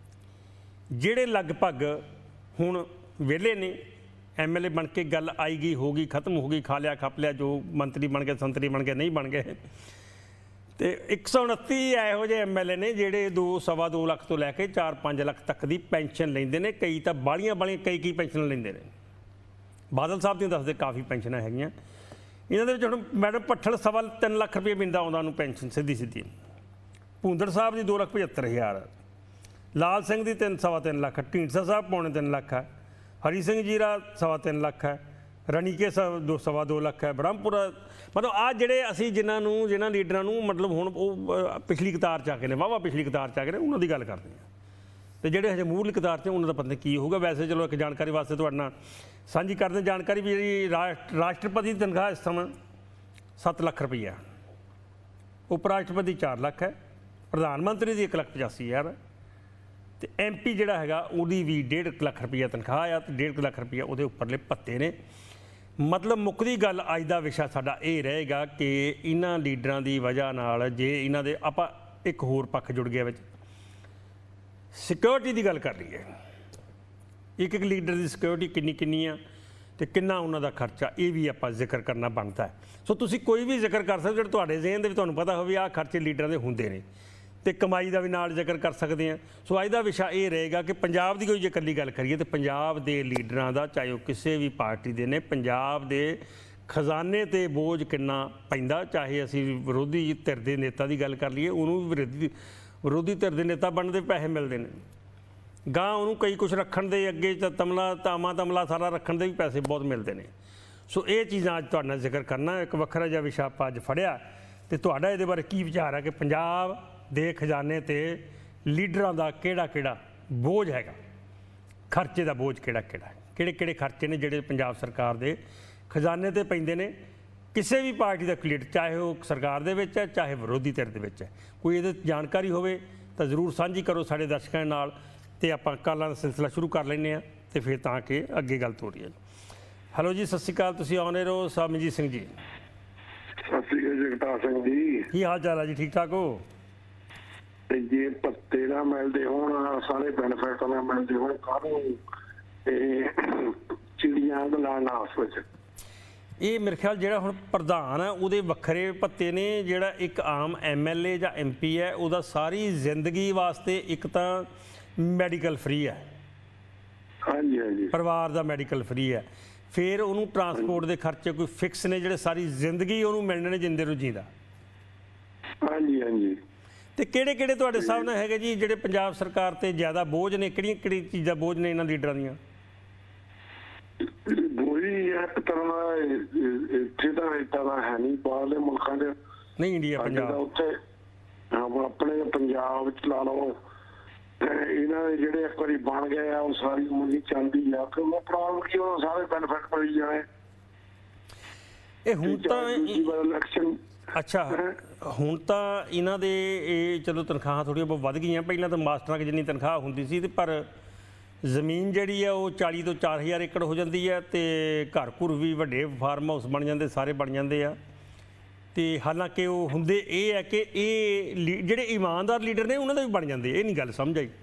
ਜਿਹੜੇ ਲਗਭਗ ਹੁਣ ਵਿਹਲੇ ਨੇ। MLA ਬਣ ਕੇ ਗੱਲ ਆਈ ਗਈ, ਹੋ ਗਈ, ਖਤਮ ਹੋ ਗਈ, ਖਾ ਲਿਆ ਖੱਪ ਲਿਆ, ਜੋ ਮੰਤਰੀ ਬਣ ਗਏ, ਸੰਤਰੀ ਬਣ ਗਏ, ਨਹੀਂ ਬਣ ਗਏ। ਤੇ 129 ਇਹੋ ਜਿਹੇ MLA ਨੇ ਜਿਹੜੇ 2-2.25 ਲੱਖ ਤੋਂ ਲੈ ਕੇ 4-5 ਲੱਖ ਤੱਕ ਦੀ ਪੈਨਸ਼ਨ ਲੈਂਦੇ ਨੇ। ਕਈ ਤਾਂ ਬਾਲੀਆਂ ਕਈ ਪੈਨਸ਼ਨ ਲੈਂਦੇ ਨੇ। ਬਾਦਲ ਸਾਹਿਬ ਦੀਆਂ ਦੱਸਦੇ ਕਾਫੀ ਪੈਨਸ਼ਨਾਂ ਹੈਗੀਆਂ ਇਹਨਾਂ ਦੇ ਵਿੱਚ। ਹੁਣ ਮੈਡਮ ਭੱਠਲ 3.25 ਲੱਖ ਰੁਪਏ ਮਿਲਦਾ ਆਉਂਦਾ ਉਹਨੂੰ ਪੈਨਸ਼ਨ ਸਿੱਧੀ। ਭੂੰਦੜ ਸਾਹਿਬ ਦੀ 2,75,000, ਲਾਲ ਸਿੰਘ ਦੀ 3.25 ਲੱਖ, ਢੀਂਡਸਾ ਸਾਹਿਬ 3.25 ਲੱਖ ਹੈ, ਹਰੀ ਸਿੰਘ ਜੀਰਾ 3.25 ਲੱਖ ਹੈ, ਰਣੀਕੇ ਸਾਹਿਬ 2.25 ਲੱਖ ਹੈ, ਬ੍ਰਹਮਪੁਰਾ। ਮਤਲਬ ਆਹ ਜਿਹੜੇ ਅਸੀਂ ਜਿਨ੍ਹਾਂ ਲੀਡਰਾਂ ਨੂੰ ਮਤਲਬ ਹੁਣ ਉਹ ਪਿਛਲੀ ਕਤਾਰ 'ਚ ਆ ਕੇ ਨੇ, ਵਾਹਵਾ ਪਿਛਲੀ ਕਤਾਰ 'ਚ ਆ ਕੇ ਨੇ, ਉਹਨਾਂ ਦੀ ਗੱਲ ਕਰਦੇ ਹਾਂ। ਤੇ ਜਿਹੜੇ ਹਜੇ ਮੂਹਰਲੀ ਕਤਾਰ 'ਚ ਉਹਨਾਂ ਦਾ ਪਤਾ ਨਹੀਂ ਕੀ ਹੋਊਗਾ। ਵੈਸੇ ਚਲੋ ਇੱਕ ਜਾਣਕਾਰੀ ਵਾਸਤੇ ਤੁਹਾਡੇ ਨਾਲ ਸਾਂਝੀ ਕਰਦੇ ਜਾਣਕਾਰੀ ਵੀ ਜਿਹੜੀ ਰਾਸ਼ਟਰਪਤੀ ਦੀ ਤਨਖਾਹ ਇਸ ਸਮੇਂ 7 ਲੱਖ ਰੁਪਈਆ, ਉਪ ਰਾਸ਼ਟਰਪਤੀ 4 ਲੱਖ ਹੈ, ਪ੍ਰਧਾਨ ਮੰਤਰੀ ਦੀ 1,85,000 ਤੇ MP ਜਿਹੜਾ ਹੈਗਾ ਉਹਦੀ ਵੀ 1.5 ਲੱਖ ਰੁਪਈਆ ਤਨਖਾਹ ਆ ਤੇ 1.5 ਲੱਖ ਰੁਪਈਆ ਉਹਦੇ ਉੱਪਰਲੇ ਭੱਤੇ ਨੇ। ਮਤਲਬ ਮੁੱਕਦੀ ਗੱਲ ਅੱਜ ਦਾ ਵਿਸ਼ਾ ਸਾਡਾ ਇਹ ਰਹੇਗਾ ਕਿ ਇਹਨਾਂ ਲੀਡਰਾਂ ਦੀ ਵਜ੍ਹਾ ਨਾਲ ਜੇ ਇਹਨਾਂ ਦੇ ਆਪਾਂ ਇੱਕ ਹੋਰ ਪੱਖ ਜੁੜ ਗਿਆ ਵਿੱਚ, ਸਿਕਿਉਰਿਟੀ ਦੀ ਗੱਲ ਕਰ ਲਈਏ। ਇੱਕ ਲੀਡਰ ਦੀ ਸਿਕਿਉਰਿਟੀ ਕਿੰਨੀ ਆ ਤੇ ਕਿੰਨਾ ਉਹਨਾਂ ਦਾ ਖਰਚਾ, ਇਹ ਵੀ ਆਪਾਂ ਜ਼ਿਕਰ ਕਰਨਾ ਬਣਦਾ ਹੈ। ਸੋ ਤੁਸੀਂ ਕੋਈ ਵੀ ਜ਼ਿਕਰ ਕਰ ਸਕਦੇ ਜਿਹੜੇ ਤੁਹਾਡੇ ਜ਼ਿਹਨ ਦੇ ਵਿੱਚ ਤੁਹਾਨੂੰ ਪਤਾ ਹੋਵੇ ਆਹ ਖਰਚੇ ਲੀਡਰਾਂ ਦੇ ਹੁੰਦੇ ਨੇ, ਤੇ ਕਮਾਈ ਦਾ ਵੀ ਨਾਲ ਜ਼ਿਕਰ ਕਰ ਸਕਦੇ ਹਾਂ। ਸੋ ਅੱਜ ਦਾ ਵਿਸ਼ਾ ਇਹ ਰਹੇਗਾ ਕਿ ਪੰਜਾਬ ਦੀ ਕੋਈ ਜੇ ਇਕੱਲੀ ਗੱਲ ਕਰੀਏ ਤਾਂ ਪੰਜਾਬ ਦੇ ਲੀਡਰਾਂ ਦਾ, ਚਾਹੇ ਉਹ ਕਿਸੇ ਵੀ ਪਾਰਟੀ ਦੇ ਨੇ, ਪੰਜਾਬ ਦੇ ਖਜ਼ਾਨੇ 'ਤੇ ਬੋਝ ਕਿੰਨਾ ਪੈਂਦਾ। ਚਾਹੇ ਅਸੀਂ ਵਿਰੋਧੀ ਧਿਰ ਦੇ ਨੇਤਾ ਦੀ ਗੱਲ ਕਰ ਲਈਏ, ਉਹਨੂੰ ਵੀ ਵਿਰੋਧੀ ਧਿਰ ਦੇ ਨੇਤਾ ਬਣਨ ਦੇ ਪੈਸੇ ਮਿਲਦੇ ਨੇ, ਗਾਂ ਉਹਨੂੰ ਕਈ ਕੁਛ ਰੱਖਣ ਦੇ ਅੱਗੇ ਤਮਲਾ ਸਾਰਾ ਰੱਖਣ ਦੇ ਵੀ ਪੈਸੇ ਬਹੁਤ ਮਿਲਦੇ ਨੇ। ਸੋ ਇਹ ਚੀਜ਼ਾਂ ਅੱਜ ਤੁਹਾਡੇ ਨਾਲ ਜ਼ਿਕਰ ਕਰਨਾ। ਇੱਕ ਵੱਖਰਾ ਜਿਹਾ ਵਿਸ਼ਾ ਆਪਾਂ ਅੱਜ ਫੜਿਆ ਤੇ ਤੁਹਾਡਾ ਇਹਦੇ ਬਾਰੇ ਕੀ ਵਿਚਾਰ ਹੈ ਕਿ ਪੰਜਾਬ ਦੇ ਖਜ਼ਾਨੇ 'ਤੇ ਲੀਡਰਾਂ ਦਾ ਕਿਹੜਾ ਬੋਝ ਹੈਗਾ, ਖਰਚੇ ਦਾ ਬੋਝ ਕਿਹੜੇ ਖਰਚੇ ਨੇ ਜਿਹੜੇ ਪੰਜਾਬ ਸਰਕਾਰ ਦੇ ਖਜ਼ਾਨੇ 'ਤੇ ਪੈਂਦੇ ਨੇ। ਕਿਸੇ ਵੀ ਪਾਰਟੀ ਦਾ ਲੀਡਰ, ਚਾਹੇ ਉਹ ਸਰਕਾਰ ਦੇ ਵਿੱਚ ਹੈ ਚਾਹੇ ਵਿਰੋਧੀ ਧਿਰ ਦੇ ਵਿੱਚ ਹੈ, ਕੋਈ ਇਹਦੇ ਜਾਣਕਾਰੀ ਹੋਵੇ ਤਾਂ ਜ਼ਰੂਰ ਸਾਂਝੀ ਕਰੋ ਸਾਡੇ ਦਰਸ਼ਕਾਂ ਨਾਲ ਤੇ ਆਪਾਂ ਕਾਲਾਂ ਦਾ ਸਿਲਸਿਲਾ ਸ਼ੁਰੂ ਕਰ ਲੈਂਦੇ ਹਾਂ ਤੇ ਫਿਰ ਤਾਂ ਕਿ ਅੱਗੇ ਗੱਲ ਤੋਰੀਏ। ਹੈਲੋ ਜੀ, ਸਤਿ ਸ਼੍ਰੀ ਅਕਾਲ, ਤੁਸੀਂ ਆਉਣੇ ਰਹੋ। ਸਾਮਜੀਤ ਸਿੰਘ ਜੀ। ਸਤਿ ਸ਼੍ਰੀ ਅਕਾਲ ਜਗਤਾਰ ਸਿੰਘ ਜੀ, ਕੀ ਹਾਲ ਚਾਲ ਹੈ ਜੀ? ਠੀਕ ਠਾਕ ਹੋ? ਤੇ ਜੇ ਭੱਤੇ ਨਾ ਮਿਲਦੇ ਹੋਣ, ਸਾਰੇ ਬੈਨੀਫਿਟ ਨਾ ਮਿਲਦੇ ਹੋਣ, ਕਾਹਨੂੰ ਚਿੜੀਆਂ ਲੜਨਾ ਆਪਸ ਵਿੱਚ। ਇਹ ਮੇਰੇ ਖਿਆਲ ਜਿਹੜਾ ਹੁਣ ਪ੍ਰਧਾਨ ਹੈ ਉਹਦੇ ਵੱਖਰੇ ਭੱਤੇ ਨੇ, ਜਿਹੜਾ ਇੱਕ ਆਮ MLA ਜਾਂ MP ਹੈ ਉਹਦਾ ਸਾਰੀ ਜ਼ਿੰਦਗੀ ਵਾਸਤੇ ਇੱਕ ਤਾਂ ਮੈਡੀਕਲ ਫ੍ਰੀ ਹੈ, ਹਾਂਜੀ, ਪਰਿਵਾਰ ਦਾ ਮੈਡੀਕਲ ਫ੍ਰੀ ਹੈ, ਫਿਰ ਉਹਨੂੰ ਟਰਾਂਸਪੋਰਟ ਦੇ ਖਰਚੇ ਕੋਈ ਫਿਕਸ ਨੇ ਜਿਹੜੇ ਸਾਰੀ ਜ਼ਿੰਦਗੀ ਉਹਨੂੰ ਮਿਲਣੇ ਨੇ ਜਿੰਦੇ ਨੂੰ ਜੀਂਦਾ। ਹਾਂਜੀ। ਤੇ ਕਿਹੜੇ ਤੁਹਾਡੇ ਸਾਹਮਣੇ ਹੈਗੇ ਜੀ ਜਿਹੜੇ ਪੰਜਾਬ ਸਰਕਾਰ ਤੇ ਜ਼ਿਆਦਾ ਬੋਝ ਨੇ? ਕਿਹੜੀ ਚੀਜ਼ਾਂ ਬੋਝ ਨੇ ਇਹਨਾਂ ਲੀਡਰਾਂ ਦੀਆਂ? ਬੋਝੀ ਇੱਕ ਤਰ੍ਹਾਂ ਦਾ ਇੱਥੇ ਤਾਂ ਇੱਦਾਂ ਦਾ ਹੈ ਨਹੀਂ, ਬਾਹਰਲੇ ਮੁਲਕਾਂ 'ਚ ਨਹੀਂ, ਇੰਡੀਆ ਪੰਜਾਬ ਉੱਥੇ ਆਪਣੇ ਪੰਜਾਬ 'ਚ ਲਾ ਲਓ, ਇਹਨਾਂ ਦੇ ਜਿਹੜੇ ਇੱਕ ਵਾਰੀ ਬਣ ਗਏ ਆ ਉਹ ਸਾਰੀ ਮੁੰਡੀ ਚਾਹੁੰਦੀ ਆ ਕਿ ਉਹ ਪ੍ਰੋਬਲਮ ਕੀ, ਉਹ ਸਾਰੇ ਬੈਨੀਫਿਟ ਮਿਲ ਜਾਣੇ। ਇਹ ਹੁਣ ਤਾਂ ਇਲੈਕਸ਼ਨ ਅੱਛਾ, ਹੁਣ ਤਾਂ ਇਹਨਾਂ ਦੇ ਇਹ ਚਲੋ ਤਨਖਾਹਾਂ ਥੋੜ੍ਹੀਆਂ ਬਹੁਤ ਵੱਧ ਗਈਆਂ। ਪਹਿਲਾਂ ਤਾਂ ਮਾਸਟਰਾਂ ਜਿੰਨੀ ਤਨਖਾਹ ਹੁੰਦੀ ਸੀ, ਤੇ ਪਰ ਜ਼ਮੀਨ ਜਿਹੜੀ ਆ ਉਹ 40 ਤੋਂ 4,000 ਏਕੜ ਹੋ ਜਾਂਦੀ ਹੈ ਤੇ ਘਰ ਵੀ ਵੱਡੇ ਫਾਰਮ ਹਾਊਸ ਬਣ ਜਾਂਦੇ, ਸਾਰੇ ਬਣ ਜਾਂਦੇ ਆ। ਤੇ ਹਾਲਾਂਕਿ ਉਹ ਹੁੰਦੇ ਇਹ ਹੈ ਕਿ ਇਹ ਜਿਹੜੇ ਇਮਾਨਦਾਰ ਲੀਡਰ ਨੇ ਉਹਨਾਂ ਦੇ ਵੀ ਬਣ ਜਾਂਦੇ, ਇਹ ਨਹੀਂ ਗੱਲ ਸਮਝ ਆਈ।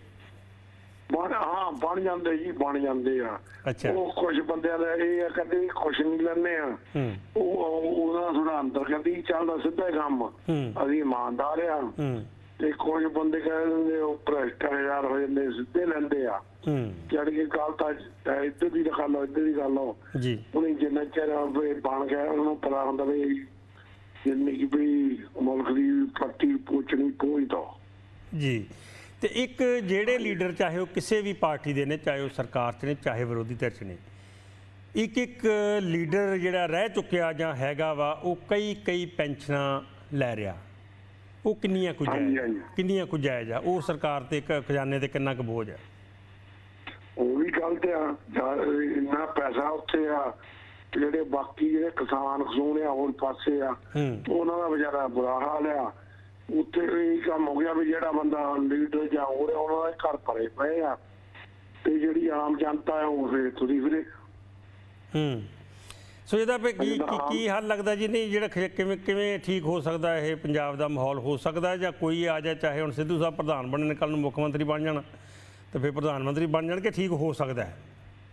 ਬਣ ਜਾਂਦੇ ਜੀ, ਬਣ ਜਾਂਦੇ ਆ। ਅੱਛਾ, ਉਹ ਕੁਝ ਬੰਦਿਆਂ ਦਾ ਇਹ ਆ ਕਦੇ ਕੁਛ ਨਹੀਂ ਲੈਂਦੇ ਆ, ਉਹਦਾ ਥੋੜਾ ਅੰਦਰ ਕਦੀ ਚੱਲਦਾ ਸਿੱਧਾ ਕੰਮ, ਅਸੀਂ ਇਮਾਨਦਾਰ ਆ। ਤੇ ਕੁਝ ਬੰਦੇ ਕਹਿ ਦਿੰਦੇ ਉਹ ਭ੍ਰਿਸ਼ਟਾਚਾਰ ਹੋ ਜਾਂਦੇ, ਸਿੱਧੇ ਲੈਂਦੇ ਆ। ਜਾਣੀ ਕਿ ਗੱਲ ਤਾਂ ਇੱਧਰ ਦੀ ਕਰ ਲਓ, ਇੱਧਰ ਦੀ ਕਰ ਲਓ ਜੀ। ਹੁਣ ਜਿੰਨਾ ਚਿਰ ਬਣ ਗਿਆ ਉਹਨੂੰ ਪਤਾ ਹੁੰਦਾ ਵੀ ਜਿੰਨੀ ਕਿ ਵੀ ਮੁਲਕ ਦੀ ਪੱਟੀ ਪੋਚਣੀ ਪਹੁੰਚ ਦੋ ਜੀ। ਤੇ ਇੱਕ ਜਿਹੜੇ ਲੀਡਰ ਚਾਹੇ ਉਹ ਕਿਸੇ ਵੀ ਪਾਰਟੀ ਦੇ ਨੇ, ਚਾਹੇ ਉਹ ਸਰਕਾਰ 'ਚ ਨੇ ਚਾਹੇ ਵਿਰੋਧੀ ਧਿਰ 'ਚ ਨੇ, ਇੱਕ ਲੀਡਰ ਜਿਹੜਾ ਰਹਿ ਚੁੱਕਿਆ ਜਾਂ ਹੈਗਾ ਵਾ ਉਹ ਕਈ ਪੈਨਸ਼ਨਾਂ ਲੈ ਰਿਹਾ, ਉਹ ਕਿੰਨੀਆਂ ਕੁ ਜਾਇਜ਼ ਆ? ਉਹ ਸਰਕਾਰ ਤੇ ਖਜ਼ਾਨੇ ਤੇ ਕਿੰਨਾ ਕੁ ਬੋਝ ਹੈ? ਉਹ ਗਲਤ ਆ ਇੰਨਾ ਪੈਸਾ ਉੱਥੇ ਆ ਤੇ ਜਿਹੜੇ ਬਾਕੀ ਜਿਹੜੇ ਕਿਸਾਨ ਖਸੂਨ ਆ ਹੋਰ ਪਾਸੇ ਆ ਉਹਨਾਂ ਦਾ ਵਿਚਾਰਾ ਬੁਰਾ ਹਾਲ ਆ। ਉੱਥੇ ਇਹ ਕੰਮ ਹੋ ਗਿਆ ਵੀ ਜਿਹੜਾ ਬੰਦਾ ਲੀਡਰ ਜਾਂ ਹੋ ਰਿਹਾ ਉਹਨਾਂ ਦੇ ਘਰ ਭਰੇ ਪਏ ਆ ਤੇ ਜਿਹੜੀ ਆਮ ਜਨਤਾ ਹੈ ਉਹ ਫਿਰ ਤੁਰੀ ਫਿਰੇ। ਸੋ ਇਹਦਾ ਕੀ ਹੱਲ ਲੱਗਦਾ ਜੀ? ਨਹੀਂ ਜਿਹੜਾ ਕਿਵੇਂ ਠੀਕ ਹੋ ਸਕਦਾ ਇਹ ਪੰਜਾਬ ਦਾ ਮਾਹੌਲ ਹੋ ਸਕਦਾ ਜਾਂ ਕੋਈ ਆ ਜਾ, ਚਾਹੇ ਹੁਣ ਸਿੱਧੂ ਸਾਹਿਬ ਪ੍ਰਧਾਨ ਬਣਨ ਕੱਲ੍ਹ ਨੂੰ ਮੁੱਖ ਮੰਤਰੀ ਬਣ ਜਾਣ ਤੇ ਫਿਰ ਪ੍ਰਧਾਨ ਮੰਤਰੀ ਬਣ ਜਾਣ ਕਿ ਠੀਕ ਹੋ ਸਕਦਾ ਹੈ?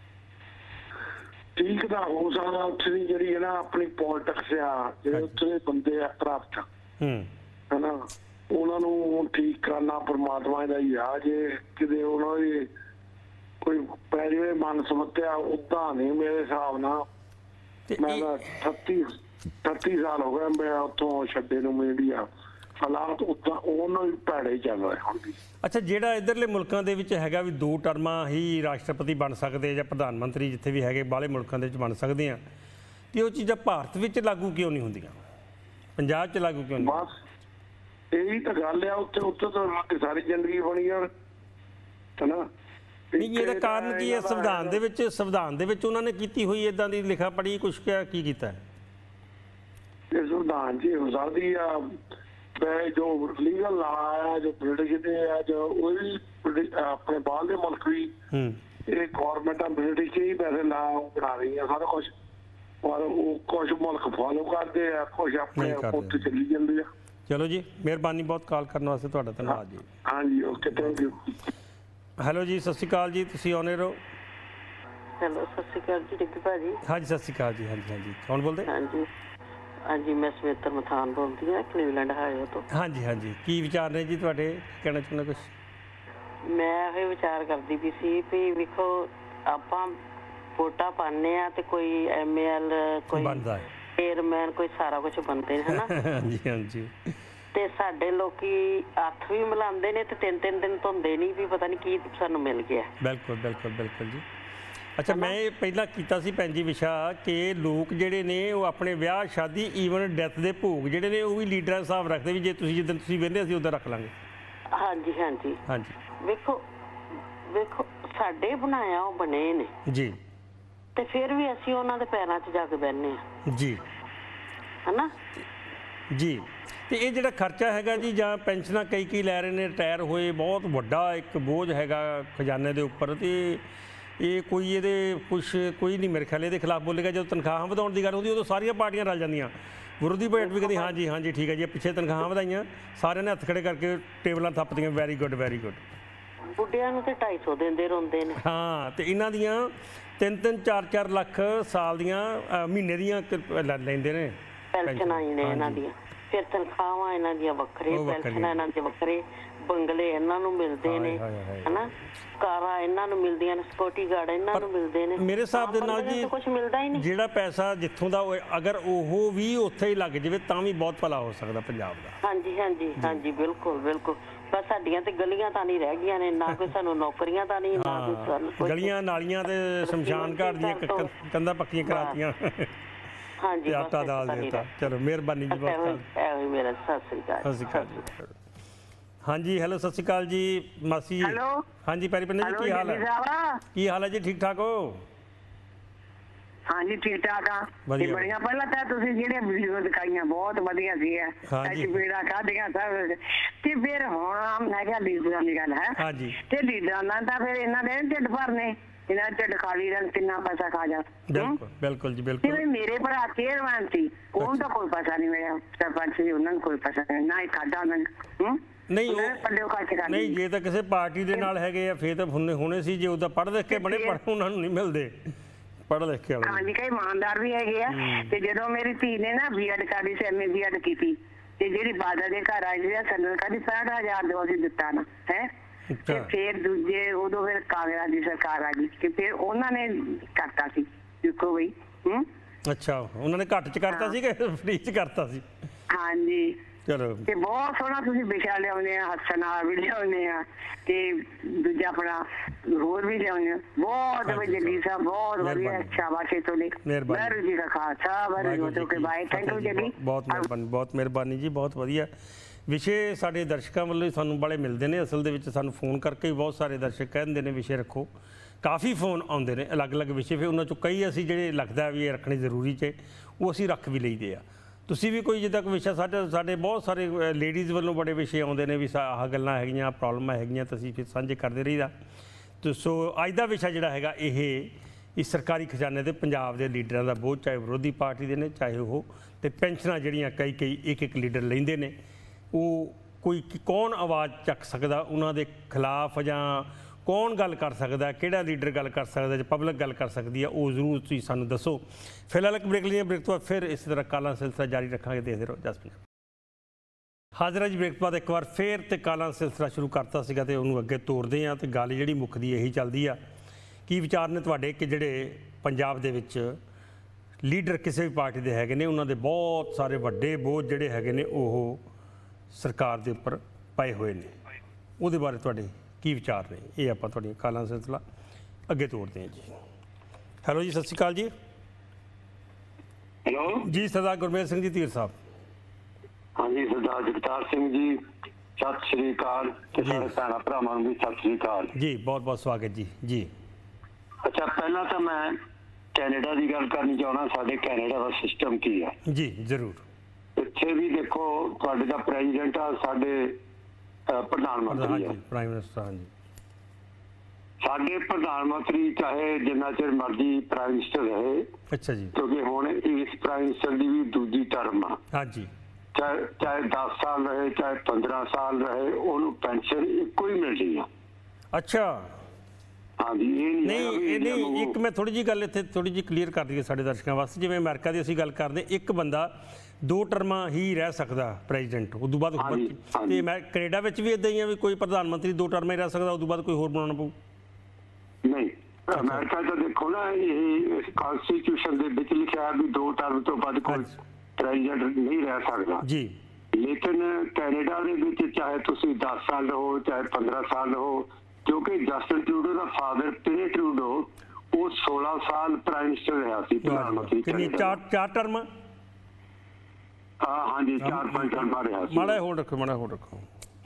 ਠੀਕ ਤਾਂ ਹੋ ਸਕਦਾ। ਉੱਥੇ ਦੀ ਜਿਹੜੀ ਹੈ ਨਾ ਆਪਣੀ ਪੋਲਿਟਿਕਸ ਆ, ਜਿਹੜੇ ਉੱਥੇ ਦੇ ਬੰਦੇ ਆ ਪ੍ਰਾਪਤ ਹਨਾ, ਉਹਨਾਂ ਨੂੰ ਠੀਕ ਕਰਨਾ ਪਰਮਾਤਮਾ ਦਾ ਹੀ ਆ। ਜੇ ਕਿਤੇ ਉਹਨਾਂ ਦੀ ਕੋਈ ਪੈ ਜਾਵੇ ਮਨ ਸਮੱਤਿਆ ਉਦਾਂ ਨਹੀਂ ਮੇਰੇ ਹਿਸਾਬ ਨਾਲ। ਮੈਂ 38 ਸਾਲ ਹੋ ਗਏ ਮੈਂ ਉੱਥੋਂ ਛੱਡੇ ਨੂੰ ਮੀਡੀਆ ਹਾਲਾਤ ਉਦਾਂ ਉਹਨਾਂ ਹੀ ਭੈੜੇ ਚੱਲ ਰਹੇ ਹੁਣ ਵੀ। ਅੱਛਾ, ਜਿਹੜਾ ਇੱਧਰਲੇ ਮੁਲਕਾਂ ਦੇ ਵਿੱਚ ਹੈਗਾ ਵੀ 2 ਟਰਮਾਂ ਹੀ ਰਾਸ਼ਟਰਪਤੀ ਬਣ ਸਕਦੇ ਜਾਂ ਪ੍ਰਧਾਨ ਮੰਤਰੀ ਜਿੱਥੇ ਵੀ ਹੈਗੇ ਬਾਹਲੇ ਮੁਲਕਾਂ ਦੇ ਵਿੱਚ ਬਣ ਸਕਦੇ ਆ, ਤੇ ਉਹ ਚੀਜ਼ਾਂ ਭਾਰਤ ਵਿੱਚ ਲਾਗੂ ਕਿਉਂ ਨਹੀਂ ਹੁੰਦੀਆਂ, ਪੰਜਾਬ 'ਚ ਲਾਗੂ ਕਿਉਂ ਨਹੀਂ? ਬਸ ਇਹੀ ਤਾਂ ਗੱਲ ਆ। ਉੱਥੇ ਤਾਂ ਸਾਰੀ ਜ਼ਿੰਦਗੀ ਬਣੀ ਆ ਹਨਾ। ਨਹੀਂ, ਇਹਦਾ ਕਾਰਨ ਕੀ ਹੈ? ਸੰਵਿਧਾਨ ਦੇ ਵਿੱਚ ਉਹਨਾਂ ਨੇ ਕੀਤੀ ਹੋਈ ਇਦਾਂ ਦੀ ਲਿਖਾ ਪੜ੍ਹੀ ਕੁਛ ਕੀ ਕੀਤਾ? ਇਹ ਸੰਵਿਧਾਨ 'ਚ ਹੋ ਸਕਦੀ ਆ ਜੋ ਲੀਗਲ ਲਾ ਆ, ਜੋ ਬ੍ਰਿਟਿਸ਼ ਦੇ ਆ, ਜੋ ਉਹ ਵੀ ਆਪਣੇ ਬਾਹਰ ਦੇ ਮੁਲਕ ਵੀ ਇਹ ਗੌਰਮੈਂਟਾਂ ਬ੍ਰਿਟਿਸ਼ ਹੀ ਪੈਸੇ ਲਾ ਬਣਾ ਰਹੀਆਂ ਸਾਰਾ ਕੁਛ, ਪਰ ਉਹ ਕੁਛ ਮੁਲਕ ਫੋਲੋ ਕਰਦੇ ਆ, ਕੁਛ ਆਪਣੇ ਉੱਤੇ ਚੱਲੀ ਜਾਂਦੇ ਆ। ਚਲੋ ਜੀ, ਮਿਹਰਬਾਨੀ ਬਹੁਤ ਕਾਲ ਕਰਨ ਵਾਸਤੇ ਤੁਹਾਡਾ ਧੰਨਵਾਦ ਜੀ। ਹਾਂਜੀ, ਓਕੇ, ਥੈਂਕ ਯੂ। ਹੈਲੋ ਜੀ, ਸਤਿ ਸ਼੍ਰੀ ਅਕਾਲ ਜੀ, ਤੁਸੀਂ ਆਉਣੇ ਰਹੋ। ਹੈਲੋ, ਸਤਿ ਸ਼੍ਰੀ ਅਕਾਲ ਜੀ ਡਿੱਗੀ ਭਾਜੀ। ਹਾਂਜੀ, ਸਤਿ ਸ਼੍ਰੀ ਅਕਾਲ ਜੀ। ਹਾਂਜੀ, ਕੌਣ ਬੋਲਦੇ? ਹਾਂਜੀ, ਮੈਂ ਸਮੇਤਰ ਮਥਾਨ ਬੋਲਦੀ ਹਾਂ ਕਲੀਵਲੈਂਡ ਹਾਇਓ ਤੋਂ। ਹਾਂਜੀ, ਕੀ ਵਿਚਾਰ ਨੇ ਜੀ ਤੁਹਾਡੇ? ਕਹਿਣਾ ਚਾਹੁੰਦਾ ਕੁਛ? ਮੈਂ ਇਹ ਵਿਚਾਰ ਕਰਦੀ ਵੀ ਸੀ ਵੀ ਵੇਖੋ ਆਪਾਂ ਵੋਟਾਂ ਪਾਉਂਦੇ ਆ ਤੇ ਕੋਈ ML ਕੋਈ ਚੇਅਰਮੈਨ ਕੋਈ ਸਾਰਾ ਕੁਝ ਬਣਦੇ ਨੇ ਹਨਾ। ਹਾਂਜੀ ਤੇ ਸਾਡੇ ਲੋਕੀ ਹੱਥ ਵੀ ਮਿਲਾਉਂਦੇ ਨੇ ਤੇ 3-3 ਦਿਨ ਧੋਂਦੇ ਨਹੀਂ ਵੀ ਪਤਾ ਨਹੀਂ ਕੀ ਸਾਨੂੰ ਮਿਲ ਗਿਆ। ਬਿਲਕੁਲ ਜੀ। ਅੱਛਾ, ਮੈਂ ਇਹ ਪਹਿਲਾਂ ਕੀਤਾ ਸੀ ਭੈਣ ਜੀ ਵਿਸ਼ਾ ਕਿ ਲੋਕ ਜਿਹੜੇ ਨੇ ਉਹ ਆਪਣੇ ਵਿਆਹ ਸ਼ਾਦੀ ਈਵਨ ਡੈਥ ਦੇ ਭੋਗ ਜਿਹੜੇ ਨੇ ਉਹ ਵੀ ਲੀਡਰਾਂ ਦਾ ਹਿਸਾਬ ਰੱਖਦੇ ਵੀ ਜੇ ਤੁਸੀਂ ਜਿੱਦਣ ਤੁਸੀਂ ਵਹਿੰਦੇ ਅਸੀਂ ਉੱਦਾਂ ਰੱਖ ਲਾਂਗੇ। ਹਾਂਜੀ ਵੇਖੋ ਸਾਡੇ ਬਣਾਇਆ ਉਹ ਬਣੇ ਨੇ ਜੀ, ਤੇ ਫਿਰ ਵੀ ਅਸੀਂ ਉਹਨਾਂ ਦੇ ਪੈਰਾਂ 'ਚ ਜਾ ਕੇ ਬਹਿੰਦੇ ਆ ਜੀ ਹਨਾ ਜੀ। ਤੇ ਇਹ ਜਿਹੜਾ ਖਰਚਾ ਹੈਗਾ ਜੀ ਜਾਂ ਪੈਨਸ਼ਨਾਂ ਕਈ ਲੈ ਰਹੇ ਨੇ ਰਿਟਾਇਰ ਹੋਏ, ਬਹੁਤ ਵੱਡਾ ਇੱਕ ਬੋਝ ਹੈਗਾ ਖਜ਼ਾਨੇ ਦੇ ਉੱਪਰ। ਤੇ ਇਹ ਕੋਈ ਨਹੀਂ ਮੇਰੇ ਖਿਆਲ ਇਹਦੇ ਖਿਲਾਫ ਬੋਲੇਗਾ। ਜਦੋਂ ਤਨਖਾਹਾਂ ਵਧਾਉਣ ਦੀ ਗੱਲ ਹੁੰਦੀ ਉਦੋਂ ਸਾਰੀਆਂ ਪਾਰਟੀਆਂ ਰਲ ਜਾਂਦੀਆਂ। ਵਿਰੋਧੀ ਪਾਰਟੀ ਵੀ ਕਹਿੰਦੀ ਹਾਂਜੀ ਠੀਕ ਹੈ ਜੀ, ਪਿੱਛੇ ਤਨਖਾਹਾਂ ਵਧਾਈਆਂ, ਸਾਰਿਆਂ ਨੇ ਹੱਥ ਖੜੇ ਕਰਕੇ ਟੇਬਲਾਂ ਥੱਪਦੀਆਂ, ਵੈਰੀ ਗੁੱਡ। ਬੁੱਢਿਆਂ ਨੂੰ ਤੇ 250 ਦਿੰਦੇ ਰੋਂਦੇ ਨੇ। ਹਾਂ, ਤੇ ਇਹਨਾਂ ਦੀਆਂ 3-3 4-4 ਲੱਖ ਸਾਲ ਦੀਆਂ ਮਹੀਨੇ ਦੀਆਂ ਲੈਂਦੇ ਨੇ ਪੈਨਸ਼ਨਾਂ ਇਹਨਾਂ ਦੀਆਂ। ਫਿਰ ਤਨਖਾਹਾਂ ਇਹਨਾਂ ਦੀਆਂ ਵੱਖਰੇ, ਪੈਨਸ਼ਨਾਂ ਇਹਨਾਂ ਦੀਆਂ ਵੱਖਰੇ, ਬੰਗਲੇ ਇਹਨਾਂ ਨੂੰ ਮਿਲਦੇ ਨੇ ਹਨਾ, ਕਾਰਾਂ ਇਹਨਾਂ ਨੂੰ ਮਿਲਦੀਆਂ ਨੇ, ਸਿਕਿਉਰਿਟੀ ਗਾਰਡ ਇਹਨਾਂ ਨੂੰ ਮਿਲਦੇ ਨੇ। ਮੇਰੇ ਹਿਸਾਬ ਦੇ ਨਾਲ ਜੀ ਕੁਝ ਮਿਲਦਾ ਹੀ ਨਹੀਂ। ਜਿਹੜਾ ਪੈਸਾ ਜਿੱਥੋਂ ਦਾ ਅਗਰ ਉਹ ਵੀ ਉੱਥੇ ਹੀ ਲੱਗ ਜਾਵੇ ਤਾਂ ਵੀ ਬਹੁਤ ਭਲਾ ਹੋ ਸਕਦਾ ਪੰਜਾਬ ਦਾ। ਹਾਂਜੀ ਬਿਲਕੁਲ। ਬਸ ਸਾਡੀਆਂ ਤੇ ਗਲੀਆਂ ਤਾਂ ਨਹੀਂ ਰਹਿ ਗਈਆਂ ਨੇ, ਨਾ ਕੋਈ ਸਾਨੂੰ ਨੌਕਰੀਆਂ ਤਾਂ ਨਹੀਂ, ਨਾ ਕੋਈ ਸਾਨੂੰ ਗਲੀਆਂ ਨਾਲੀਆਂ ਤੇ ਸ਼ਮਸ਼ਾਨ ਘਾਟ ਦੀਆਂ ਕੰਧਾਂ ਪੱਕੀਆਂ ਕਰਾਤੀਆਂ। ਹਾਂਜੀ, ਆਟਾ ਦਾਲ ਦੇਤਾ। ਚਲੋ, ਮਿਹਰਬਾਨੀ ਜੀ ਬਹੁਤ। ਮੇਰਾ ਸਤਿ ਸ੍ਰੀ ਅਕਾਲ ਜੀ। ਹਾਂਜੀ, ਹੈਲੋ, ਸਤਿ ਸ਼੍ਰੀ ਅਕਾਲ ਜੀ ਮਾਸੀ। ਹੈਲੋ, ਹਾਂਜੀ ਪੈਰੀ ਪੰਨੇ ਜੀ, ਕੀ ਹਾਲ ਹੈ? ਕੀ ਹਾਲ ਹੈ ਜੀ? ਠੀਕ ਠਾਕ ਹੋ? ਹਾਂਜੀ, ਠੀਕ ਠਾਕ ਆ। ਬੜੀਆਂ ਪਹਿਲਾਂ ਤਾਂ ਤੁਸੀਂ ਜਿਹੜੇ ਵੀਡੀਓ ਦਿਖਾਈਆਂ ਬਹੁਤ ਵਧੀਆ ਸੀ। ਤਸਵੀਰਾਂ ਕਾਢੀਆਂ ਸਭ। ਤੇ ਫਿਰ ਹੁਣ ਮੈਂ ਕਿਹਾ ਲੀਡਰਾਂ ਦੀ ਗੱਲ ਹੈ। ਹਾਂਜੀ, ਤੇ ਲੀਡਰਾਂ ਨਾਲ ਤਾਂ ਫਿਰ ਇਹਨਾਂ ਦੇ ਢਿੱਡ ਭਰਨੇ, ਇਹਨਾਂ ਢਿੱਡ ਖਾਲੀ ਰਹਿਣ, ਕਿੰਨਾ ਪੈਸਾ ਖਾ ਜਾ। ਬਿਲਕੁਲ ਜੀ, ਬਿਲਕੁਲ। ਜਿਵੇਂ ਮੇਰੇ ਭਰਾ ਚੇਅਰਮੈਨ ਸੀ, ਉਹਨੂੰ ਤਾਂ ਕੋਈ ਪੈਸਾ ਨਹੀਂ ਮਿਲਿਆ। ਸਰਪੰਚ ਸੀ, ਉਹਨਾਂ ਨੂੰ ਕੋਈ ਪੈਸਾ ਨਹੀਂ ਖਾਦਾ ਉਹਨਾਂ ਨੇ। ਨਹੀਂ, ਜੇ ਤਾਂ ਕਿਸੇ ਪਾਰਟੀ ਦੇ ਨਾਲ ਹੈਗੇ ਆ ਫੇਰ ਤਾਂ ਹੁਣੇ ਸੀ। ਜੇ ਉਹਦਾ ਪੜ੍ਹ ਲਿਖ ਕੇ ਬਣੇ, ਉਹਨਾਂ ਨੂੰ ਨਹੀਂ ਮਿਲਦੇ ਪੜ੍ਹ ਲਿਖ ਕੇ। ਹਾਂਜੀ, ਕਈ ਇਮਾਨਦਾਰ ਵੀ ਹੈਗੇ ਆ। ਤੇ ਜਦੋਂ ਮੇਰੀ ਧੀ ਨੇ ਨਾ BEd ਕਰਦੀ ਸੀ, MA BEd ਕੀਤੀ, ਤੇ ਜਿਹੜੀ ਬਾਦਲ ਦੇ ਘਰ ਆਈ ਸੀ ਸੰਦਰ ਕਹਿੰਦੀ 65,000 ਦਿਓ ਅਸੀਂ ਦਿੱਤਾ ਨਾ ਹੈ। ਤੇ ਫਿਰ ਦੂਜੇ ਉਦੋਂ ਫਿਰ ਕਾਂਗਰਸ ਦੀ ਸਰਕਾਰ ਆ ਗਈ ਤੇ ਫਿਰ ਉਹਨਾਂ ਨੇ ਕਰਤਾ ਸੀ। ਦੇਖੋ ਬਈ। ਅੱਛਾ, ਉਹਨਾਂ ਨੇ ਘੱਟ ਚ ਕਰਤਾ ਸੀ ਕਿ ਫ੍ਰੀ ਚ ਕਰਤਾ ਸੀ? ਹਾਂਜੀ, ਚਲੋ। ਤੇ ਬਹੁਤ ਸੋਹਣਾ ਤੁਸੀਂ ਵਿਸ਼ਾ ਲਿਆਉਂਦੇ ਆ, ਹੱਸਣ ਵਾਲਾ ਵੀ ਲਿਆਉਂਦੇ ਆ, ਤੇ ਦੂਜਾ ਆਪਣਾ ਹੋਰ ਵੀ ਲਿਆਉਂਦੇ ਆ। ਬਹੁਤ ਵਧੀਆ ਜੀ ਸਾਹਿਬ, ਬਹੁਤ ਵਧੀਆ। ਸ਼ਾਬਾਸ਼ ਤੁਹਾਡੀ। ਵਾਹਿਗੁਰੂ ਜੀ ਦਾ ਖਾਲਸਾ, ਵਾਹਿਗੁਰੂ ਜੀ ਕੀ ਫਤਿਹ। ਥੈਂਕ ਯੂ ਜੀ, ਬਹੁਤ ਮਿਹਰਬਾਨੀ ਜੀ, ਬਹੁਤ ਵਧੀਆ ਵਿਸ਼ੇ ਸਾਡੇ ਦਰਸ਼ਕਾਂ ਵੱਲੋਂ ਸਾਨੂੰ ਬੜੇ ਮਿਲਦੇ ਨੇ। ਅਸਲ ਦੇ ਵਿੱਚ ਸਾਨੂੰ ਫੋਨ ਕਰਕੇ ਵੀ ਬਹੁਤ ਸਾਰੇ ਦਰਸ਼ਕ ਕਹਿੰਦੇ ਨੇ ਵਿਸ਼ੇ ਰੱਖੋ, ਕਾਫੀ ਫੋਨ ਆਉਂਦੇ ਨੇ ਅਲੱਗ-ਅਲੱਗ ਵਿਸ਼ੇ, ਫਿਰ ਉਹਨਾਂ 'ਚੋਂ ਕਈ ਅਸੀਂ ਜਿਹੜੇ ਲੱਗਦਾ ਵੀ ਇਹ ਰੱਖਣੇ ਜ਼ਰੂਰੀ 'ਚ ਉਹ ਅਸੀਂ ਰੱਖ ਵੀ ਲਈਦੇ ਆ। ਤੁਸੀਂ ਵੀ ਕੋਈ ਜਿੱਦਾਂ ਕੋਈ ਵਿਸ਼ਾ ਸਾਡੇ ਬਹੁਤ ਸਾਰੇ ਲੇਡੀਜ਼ ਵੱਲੋਂ ਬੜੇ ਵਿਸ਼ੇ ਆਉਂਦੇ ਨੇ ਵੀ ਆਹ ਗੱਲਾਂ ਹੈਗੀਆਂ, ਪ੍ਰੋਬਲਮਾਂ ਹੈਗੀਆਂ, ਤਾਂ ਅਸੀਂ ਫਿਰ ਸਾਂਝੇ ਕਰਦੇ ਰਹੀਦਾ। ਤੇ ਸੋ ਅੱਜ ਦਾ ਵਿਸ਼ਾ ਜਿਹੜਾ ਹੈਗਾ ਇਹ ਇਸ ਸਰਕਾਰੀ ਖਜ਼ਾਨੇ ਦੇ ਪੰਜਾਬ ਦੇ ਲੀਡਰਾਂ ਦਾ ਬੋਝ, ਚਾਹੇ ਵਿਰੋਧੀ ਪਾਰਟੀ ਦੇ ਨੇ ਚਾਹੇ ਉਹ, ਤੇ ਪੈਨਸ਼ਨਾਂ ਜਿਹੜੀਆਂ ਕਈ ਇੱਕ ਲੀਡਰ ਲੈਂਦੇ ਨੇ, ਉਹ ਕੋਈ ਕੌਣ ਆਵਾਜ਼ ਚੱਕ ਸਕਦਾ ਉਹਨਾਂ ਦੇ ਖਿਲਾਫ, ਜਾਂ ਕੌਣ ਗੱਲ ਕਰ ਸਕਦਾ, ਕਿਹੜਾ ਲੀਡਰ ਗੱਲ ਕਰ ਸਕਦਾ, ਜਾਂ ਪਬਲਿਕ ਗੱਲ ਕਰ ਸਕਦੀ ਆ, ਉਹ ਜ਼ਰੂਰ ਤੁਸੀਂ ਸਾਨੂੰ ਦੱਸੋ। ਫਿਲਹਾਲ ਇੱਕ ਬ੍ਰੇਕ ਲਈਏ, ਬ੍ਰੇਕ ਤੋਂ ਬਾਅਦ ਫਿਰ ਇਸੇ ਤਰ੍ਹਾਂ ਕਾਲਾਂ ਸਿਲਸਿਲਾ ਜਾਰੀ ਰੱਖਾਂਗੇ। ਦੇਖਦੇ ਰਹੋ ਜਸਪ੍ਰੀਤ। ਹਾਜ਼ਰ ਜੀ, ਬ੍ਰੇਕ ਤੋਂ ਬਾਅਦ ਇੱਕ ਵਾਰ ਫਿਰ ਤੇ ਕਾਲਾਂ ਸਿਲਸਿਲਾ ਸ਼ੁਰੂ ਕਰਤਾ ਸੀਗਾ ਤੇ ਉਹਨੂੰ ਅੱਗੇ ਤੋਰਦੇ ਹਾਂ। ਤੇ ਗੱਲ ਜਿਹੜੀ ਮੁੱਕਦੀ ਇਹੀ ਚੱਲਦੀ ਆ, ਕੀ ਵਿਚਾਰ ਨੇ ਤੁਹਾਡੇ ਕਿ ਜਿਹੜੇ ਪੰਜਾਬ ਦੇ ਵਿੱਚ ਲੀਡਰ ਕਿਸੇ ਵੀ ਪਾਰਟੀ ਦੇ ਹੈਗੇ ਨੇ, ਉਹਨਾਂ ਦੇ ਬਹੁਤ ਸਾਰੇ ਵੱਡੇ ਬੋਝ ਜਿਹੜੇ ਹੈਗੇ ਨੇ ਉਹ ਸਰਕਾਰ ਦੇ ਉੱਪਰ ਪਏ ਹੋਏ ਨੇ, ਉਹਦੇ ਬਾਰੇ ਤੁਹਾਡੇ ਕੀ ਵਿਚਾਰ ਨੇ? ਇਹ ਆਪਾਂ ਤੁਹਾਡੀਆਂ ਕਾਲਾਂ ਸਿਲਸਿਲਾ ਅੱਗੇ ਤੋਰਦੇ ਹਾਂ ਜੀ। ਹੈਲੋ ਜੀ, ਸਤਿ ਸ਼੍ਰੀ ਅਕਾਲ ਜੀ। ਹੈਲੋ ਜੀ, ਸਰਦਾਰ ਗੁਰਮੇਲ ਸਿੰਘ ਜੀ ਧੀਰ ਸਾਹਿਬ। ਹਾਂਜੀ, ਸਰਦਾਰ ਜਗਤਾਰ ਸਿੰਘ ਜੀ, ਸਤਿ ਸ਼੍ਰੀ ਅਕਾਲ। ਤੇ ਸਾਰੇ ਭੈਣਾਂ ਭਰਾਵਾਂ ਨੂੰ ਵੀ ਸਤਿ ਸ਼੍ਰੀ ਅਕਾਲ ਜੀ। ਬਹੁਤ ਬਹੁਤ ਸਵਾਗਤ ਜੀ। ਜੀ ਅੱਛਾ, ਪਹਿਲਾਂ ਤਾਂ ਮੈਂ ਕੈਨੇਡਾ ਦੀ ਗੱਲ ਕਰਨੀ ਚਾਹੁੰਦਾ। ਸਾਡੇ ਕੈਨੇਡਾ ਦਾ ਸਿਸਟਮ ਕੀ ਹੈ? ਜੀ ਜ਼ਰੂਰ। ਇੱਥੇ ਵੀ ਦੇਖੋ, ਤੁਹਾਡੇ ਦਾ ਪ੍ਰੈਜ਼ੀਡੈਂਟ ਆ, ਸਾਡੇ ਪ੍ਰਧਾਨ ਮੰਤਰੀ ਆ, ਪ੍ਰਾਈਮ ਮਿਨਿਸਟਰ। ਹਾਂਜੀ, ਸਾਡੇ ਪ੍ਰਧਾਨ ਮੰਤਰੀ ਚਾਹੇ ਜਿੰਨਾ ਚਿਰ ਮਰਜ਼ੀ ਪ੍ਰਾਈਮ ਮਿਨਿਸਟਰ ਰਹੇ, ਅੱਛਾ ਜੀ, ਕਿਉਂਕਿ ਹੁਣ ਇਸ ਪ੍ਰਾਈਮ ਮਿਨਿਸਟਰ ਦੀ ਵੀ ਦੂਜੀ ਟਰਮ ਆ, ਹਾਂਜੀ, ਚਾਹੇ 10 ਸਾਲ ਰਹੇ ਚਾਹੇ 15 ਸਾਲ ਰਹੇ, ਉਹਨੂੰ ਪੈਨਸ਼ਨ ਇੱਕੋ ਹੀ ਮਿਲਣੀ ਆ। ਅੱਛਾ। ਹਾਂਜੀ, ਨਹੀਂ, ਇੱਕ ਮੈਂ ਥੋੜੀ ਜਿਹੀ ਗੱਲ ਇੱਥੇ ਥੋੜੀ ਜਿਹੀ ਕਲੀਅਰ ਕਰ ਦਈਏ ਸਾਡੇ ਦਰਸ਼ਕਾਂ ਵਾਸਤੇ। ਜਿਵੇਂ ਅਮਰੀਕਾ ਦੀ ਅਸੀਂ ਗੱਲ ਕਰਦੇ, ਇੱਕ ਬੰਦਾ 2 ਟਰਮਾਂ ਹੀ ਰਹਿ ਸਕਦਾ ਪ੍ਰੈਜ਼ੀਡੈਂਟ, ਉਸ ਤੋਂ ਬਾਅਦ ਤੇ ਮੈਂ ਕੈਨੇਡਾ ਵਿੱਚ ਵੀ ਇਦਾਂ ਹੀ ਆ ਵੀ ਕੋਈ ਪ੍ਰਧਾਨ ਮੰਤਰੀ 2 ਟਰਮਾਂ ਹੀ ਰਹਿ ਸਕਦਾ, ਉਸ ਤੋਂ ਬਾਅਦ ਕੋਈ ਹੋਰ ਬਣਾਉਣਾ ਪਊ? ਨਹੀਂ, ਅਮਰੀਕਾ ਤਾਂ ਦੇਖੋ ਨਾ, ਇਹ ਕਨਸਟੀਟਿਊਸ਼ਨ ਦੇ ਵਿੱਚ ਲਿਖਿਆ ਵੀ 2 ਟਰਮ ਤੋਂ ਬਾਅਦ ਕੋਈ ਪ੍ਰੈਜ਼ੀਡੈਂਟ ਨਹੀਂ ਰਹਿ ਸਕਦਾ ਜੀ। ਲੇਕਿਨ ਕੈਨੇਡਾ ਦੇ ਵਿੱਚ ਚਾਹੇ ਤੁਸੀਂ 10 ਸਾਲ ਰਹੋ ਚਾਹੇ 15 ਸਾਲ ਰਹੋ, ਕਿਉਂਕਿ ਜਸਟਿਨ ਟਰੂਡੋ ਦਾ ਫਾਦਰ ਪਿਨੇ ਟਰੂਡੋ ਉਹ 16 ਸਾਲ ਪ੍ਰਾਈਮ ਮਿਨਿਸਟਰ ਰਿਹਾ ਸੀ, ਪ੍ਰਧਾਨ ਮੰਤਰੀ। ਕਿੰਨੀ? 4 ਟਰਮ? ਹਾਂਜੀ, 4-5 ਟਰਮਾਂ ਰਿਹਾ ਸੀ। ਮਾੜਾ ਹੋਲਡ ਰੱਖੋ, ਮਾੜਾ ਹੋਲਡ ਰੱਖੋ।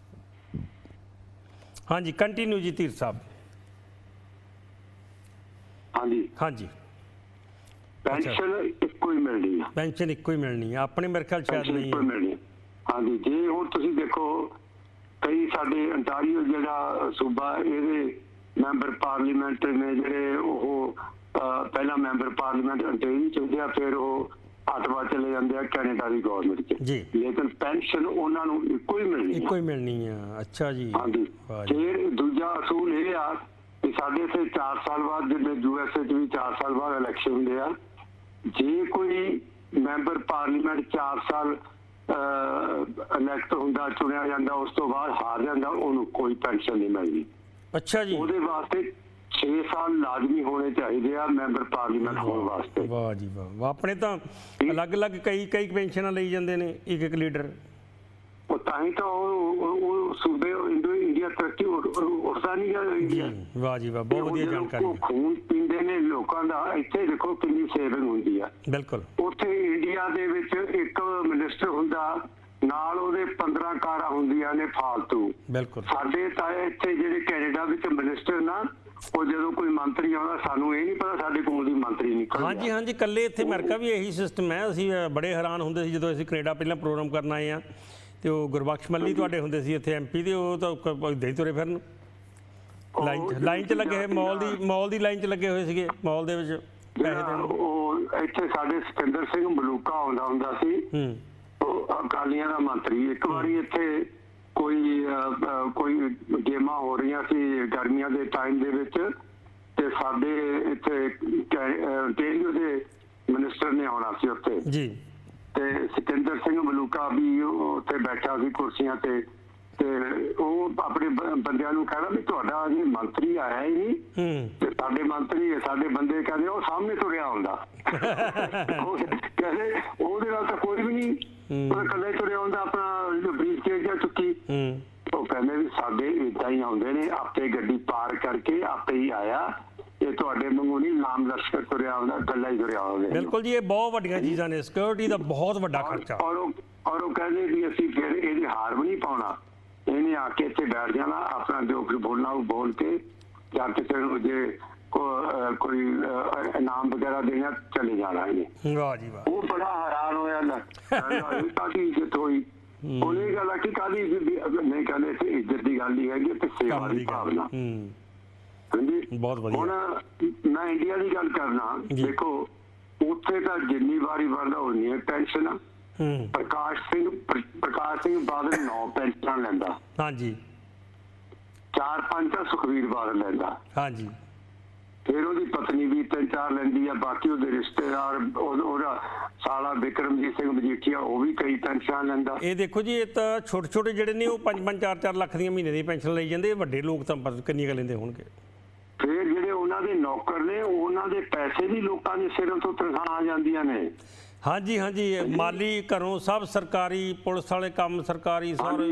ਹਾਂਜੀ, ਕੰਟੀਨਿਊ ਜੀ ਧੀਰ ਸਾਹਿਬ। ਹਾਂਜੀ ਹਾਂਜੀ, ਪੈਨਸ਼ਨ ਇੱਕੋ ਹੀ ਮਿਲਣੀ ਆ। ਪੈਨਸ਼ਨ ਇੱਕੋ ਹੀ ਮਿਲਣੀ ਆ, ਆਪਣੇ ਮੇਰੇ ਖਿਆਲ ਸ਼ਾਇਦ ਨਹੀਂ। ਹਾਂਜੀ, ਜੇ ਹੁਣ ਤੁਸੀਂ ਦੇਖੋ, ਕਈ ਸਾਡੇ ਅੰਟਾਰੀਓ ਜਿਹੜਾ ਸੂਬਾ, ਇਹਦੇ ਮੈਂਬਰ ਪਾਰਲੀਮੈਂਟ ਨੇ ਜਿਹੜੇ, ਉਹ ਪਹਿਲਾਂ ਮੈਂਬਰ ਪਾਰਲੀਮੈਂਟ ਅੰਟਾਰੀਓ ਚੁਣਦੇ ਆ, ਫਿਰ ਉਹ 8 ਵਾਰ ਚਲੇ ਜਾਂਦੇ ਆ ਕੈਨੇਡਾ ਦੀ ਗਵਰਨਮੈਂਟ 'ਚ ਜੀ। ਲੇਕਿਨ ਪੈਨਸ਼ਨ ਉਹਨਾਂ ਨੂੰ ਇੱਕੋ ਹੀ ਮਿਲਣੀ ਆ। ਅੱਛਾ ਜੀ। ਹਾਂਜੀ, ਫਿਰ ਦੂਜਾ ਅਸੂਲ ਇਹ ਆ ਕਿ ਸਾਡੇ ਇੱਥੇ 4 ਸਾਲ ਬਾਅਦ, ਜਿਵੇਂ USA 'ਚ ਵੀ 4 ਸਾਲ ਬਾਅਦ ਇਲੈਕਸ਼ਨ ਹੁੰਦੇ ਆ, ਜੇ ਕੋਈ ਮੈਂਬਰ ਪਾਰਲੀਮੈਂਟ 4 ਸਾਲ ਇਲੈਕਟ ਹੁੰਦਾ, ਚੁਣਿਆ ਜਾਂਦਾ, ਉਸ ਤੋਂ ਬਾਅਦ ਹਾਰ ਜਾਂਦਾ, ਉਹਨੂੰ ਕੋਈ ਪੈਨਸ਼ਨ ਨਹੀਂ ਮਿਲਦੀ। ਅੱਛਾ ਜੀ। ਉਹਦੇ ਵਾਸਤੇ 6 ਸਾਲ ਲਾਜ਼ਮੀ ਹੋਣੇ ਚਾਹੀਦੇ ਆ ਮੈਂਬਰ ਪਾਰਲੀਮੈਂਟ ਹੋਣ ਵਾਸਤੇ। ਵਾਹ ਜੀ ਵਾਹ। ਆਪਣੇ ਤਾਂ ਅਲੱਗ-ਅਲੱਗ ਕਈ ਪੈਨਸ਼ਨਾਂ ਲਈ ਜਾਂਦੇ ਨੇ ਇੱਕ ਲੀਡਰ। ਉਹ ਤਾਂ ਹੀ ਤਾਂ ਉਹ ਸੂਬੇ ਇੰਡੀਆ ਤਰੱਕੀ ਉੱਠਦਾ ਨਹੀਂ ਗਿਆ ਇੰਡੀਆ। ਵਾਹ ਜੀ ਵਾਹ, ਬਹੁਤ ਵਧੀਆ ਜਾਣਕਾਰੀ। ਖੂਨ ਪੀਂਦੇ ਨੇ ਲੋਕਾਂ ਦਾ। ਇੱਥੇ ਦੇਖੋ ਕਿੰਨੀ ਸੇਵਿੰਗ ਹੁੰਦੀ ਆ। ਬਿਲਕੁਲ। ਉੱਥੇ ਇੰਡੀਆ ਦੇ ਵਿੱਚ ਇੱਕ ਮਿਨਿਸਟਰ ਹੁੰਦਾ, ਨਾਲ ਉਹਦੇ 15 ਕਾਰਾਂ ਹੁੰਦੀਆਂ ਨੇ ਫਾਲਤੂ। ਬਿਲਕੁਲ। ਸਾਡੇ ਤਾਂ ਇੱਥੇ ਜਿਹੜੇ ਕੈਨੇਡਾ ਵਿੱਚ ਮਿਨਿਸਟਰ ਨਾ, ਉਹ ਜਦੋਂ ਕੋਈ ਮੰਤਰੀ ਆਉਂਦਾ, ਸਾਨੂੰ ਇਹ ਨਹੀਂ ਪਤਾ ਸਾਡੇ ਕੋਲ ਦੀ ਮੰਤਰੀ ਨਿਕਲ। ਹਾਂਜੀ ਹਾਂਜੀ, ਇਕੱਲੇ ਇੱਥੇ ਅਮਰੀਕਾ ਵੀ ਇਹੀ ਸਿਸਟਮ ਹੈ। ਅਸੀਂ ਬੜੇ ਹੈਰਾਨ ਹੁੰਦੇ ਸੀ ਜਦੋਂ ਅਸੀਂ ਕੈਨੇਡਾ ਪਹਿਲਾਂ ਪ੍ਰੋਗਰਾਮ ਕਰਨ ਆਏ ਹਾਂ, ਤੇ ਉਹ ਗੁਰਬਖਸ਼ ਮੱਲੀ ਤੁਹਾਡੇ ਹੁੰਦੇ ਸੀ ਇੱਥੇ MP ਦੇ, ਉਹ ਤਾਂ ਇੱਦਾਂ ਹੀ ਤੁਰੇ ਫਿਰਨ, ਲਾਈਨ 'ਚ ਲੱਗੇ ਹੋਏ, ਮਾਲ ਦੀ ਲਾਈਨ 'ਚ ਲੱਗੇ ਹੋਏ ਸੀਗੇ, ਮਾਲ ਦੇ ਵਿੱਚ ਪੈਸੇ ਦੇਣ। ਉਹ ਇੱਥੇ ਸਾਡੇ ਸਤਿੰਦਰ ਸਿੰਘ ਮਲੂਕਾ ਆਉਂਦਾ ਹੁੰਦਾ ਸੀ, ਉਹ ਅਕਾਲੀਆਂ ਦਾ ਮੰਤਰੀ। ਇੱਕ ਵਾਰੀ ਇੱਥੇ ਕੋਈ ਗੇਮਾਂ ਹੋ ਰਹੀਆਂ ਸੀ ਗਰਮੀਆਂ ਦੇ ਟਾਈਮ ਦੇ ਵਿੱਚ, ਤੇ ਸਾਡੇ ਇੱਥੇ ਟੇਰੀਓ ਦੇ ਮਿਨਿਸਟਰ ਨੇ ਆਉਣਾ ਸੀ ਉੱਥੇ ਜੀ, ਤੇ ਸਤਿੰਦਰ ਸਿੰਘ ਮਲੂਕਾ ਵੀ ਉੱਥੇ ਬੈਠਾ ਸੀ ਕੁਰਸੀਆਂ ਤੇ ਉਹ ਆਪਣੇ ਬੰਦਿਆਂ ਨੂੰ ਕਹਿਣਾ ਵੀ ਤੁਹਾਡਾ ਅਜੇ ਮੰਤਰੀ ਆਇਆ ਹੀ ਨਹੀਂ, ਤੇ ਸਾਡੇ ਬੰਦੇ ਕਹਿੰਦੇ ਉਹ ਸਾਹਮਣੇ ਤੁਰਿਆ ਆਉਂਦਾ। ਕਹਿੰਦੇ ਉਹਦੇ ਨਾਲ ਤਾਂ ਕੋਈ ਵੀ ਨਹੀਂ, ਉਹ ਇਕੱਲੇ ਤੁਰਿਆ ਆਉਂਦਾ ਆਪਣਾ ਬਰੀਫਕੇਸ ਜਾਂ ਚੁੱਕੀ। ਉਹ ਕਹਿੰਦੇ ਵੀ ਸਾਡੇ ਏਦਾਂ ਹੀ ਆਉਂਦੇ ਨੇ, ਆਪੇ ਗੱਡੀ ਪਾਰ ਕਰਕੇ ਆਪੇ ਹੀ ਆਇਆ, ਇਹ ਤੁਹਾਡੇ ਵਾਂਗੂ ਨਹੀਂ ਨਾਮ ਲਸ਼ਕਰ ਤੁਰਿਆ ਆਉਂਦਾ, ਇਕੱਲਾ ਹੀ ਤੁਰਿਆ ਆਉਂਦਾ। ਬਿਲਕੁਲ ਜੀ, ਇਹ ਬਹੁਤ ਵੱਡੀਆਂ ਚੀਜ਼ਾਂ ਨੇ, ਸਿਕਿਉਰਿਟੀ ਦਾ ਬਹੁਤ ਵੱਡਾ ਖਰਚਾ। ਔਰ ਉਹ ਕਹਿੰਦੇ ਵੀ ਅਸੀਂ ਫਿਰ ਇਹਦੇ ਹਾਰ ਵੀ ਨਹੀਂ ਪਾਉਣਾ, ਇਹਨੇ ਆ ਕੇ ਇੱਥੇ ਬੈਠ ਜਾਣਾ, ਆਪਣਾ ਜੋ ਕੁਝ ਬੋਲਣਾ ਉਹ ਬੋਲ ਕੇ, ਜਾਂ ਕਿਸੇ ਨੂੰ ਜੇ कोई इनाम वगैरह देना चले जाना है। वाह जी वाह। वो बड़ा हैरान होया काफी इज्जत हुई। ਉਹਨੇ ਗੱਲ ਆਖੀ ਕਾਹਦੀ ਨਹੀਂ ਕਹਿੰਦੇ ਇੱਥੇ ਇੱਜ਼ਤ ਦੀ ਗੱਲ ਹੀ ਹੈਗੀ ਤੇ ਸੇਵਾ ਦੀ ਭਾਵਨਾ। ਹਾਂਜੀ ਬਹੁਤ ਵਧੀਆ। ਹੁਣ ਮੈਂ ਇੰਡੀਆ ਦੀ ਗੱਲ ਕਰਨਾ, ਦੇਖੋ ਉੱਥੇ ਤਾਂ ਜਿੰਨੀ ਵਾਰੀ ਬਣਦਾ ਉਨੀ ਪੈਨਸ਼ਨ। ਪ੍ਰਕਾਸ਼ ਸਿੰਘ ਬਾਦਲ 9 ਪੈਨਸ਼ਨਾਂ ਲੈਂਦਾ। ਹਾਂਜੀ। 4-5 ਤਾਂ ਸੁਖਵੀਰ ਬਾਦਲ ਲੈਂਦਾ। ਹਾਂਜੀ। ਫਿਰ ਉਹਦੀ ਪਤਨੀ ਵੀ 3-4 ਲੈਂਦੀ ਆ, ਬਾਕੀ ਉਹਦੇ ਰਿਸ਼ਤੇਦਾਰ ਉਹਦਾ ਸਾਲਾ ਬਿਕਰਮਜੀਤ ਸਿੰਘ ਮਜੀਠੀਆ ਉਹ ਵੀ ਕਈ ਪੈਨਸ਼ਨ ਲੈਂਦਾ। ਇਹ ਦੇਖੋ ਜੀ, ਇਹ ਤਾਂ ਛੋਟੇ ਛੋਟੇ ਜਿਹੜੇ ਨੇ ਉਹ 5-5 4-4 ਲੱਖ ਦੀਆਂ ਮਹੀਨੇ ਦੀ ਪੈਨਸ਼ਨ ਲਈ ਜਾਂਦੇ, ਵੱਡੇ ਲੋਕ ਤਾਂ ਕਿੰਨੀਆਂ ਲੈਂਦੇ ਹੋਣਗੇ। ਫਿਰ ਜਿਹੜੇ ਉਹਨਾਂ ਦੇ ਨੌਕਰ ਨੇ ਉਹਨਾਂ ਦੇ ਪੈਸੇ ਵੀ ਲੋਕਾਂ ਦੇ ਸਿਰਾਂ ਤੋਂ ਤਨਖਾਹਾਂ ਆ ਜਾਂਦੀਆਂ ਨੇ। ਹਾਂਜੀ ਹਾਂਜੀ, ਮਾਲੀ ਘਰੋਂ ਸਭ ਸਰਕਾਰੀ, ਪੁਲਿਸ ਵਾਲੇ ਕੰਮ ਸਰਕਾਰੀ, ਸਾਰੇ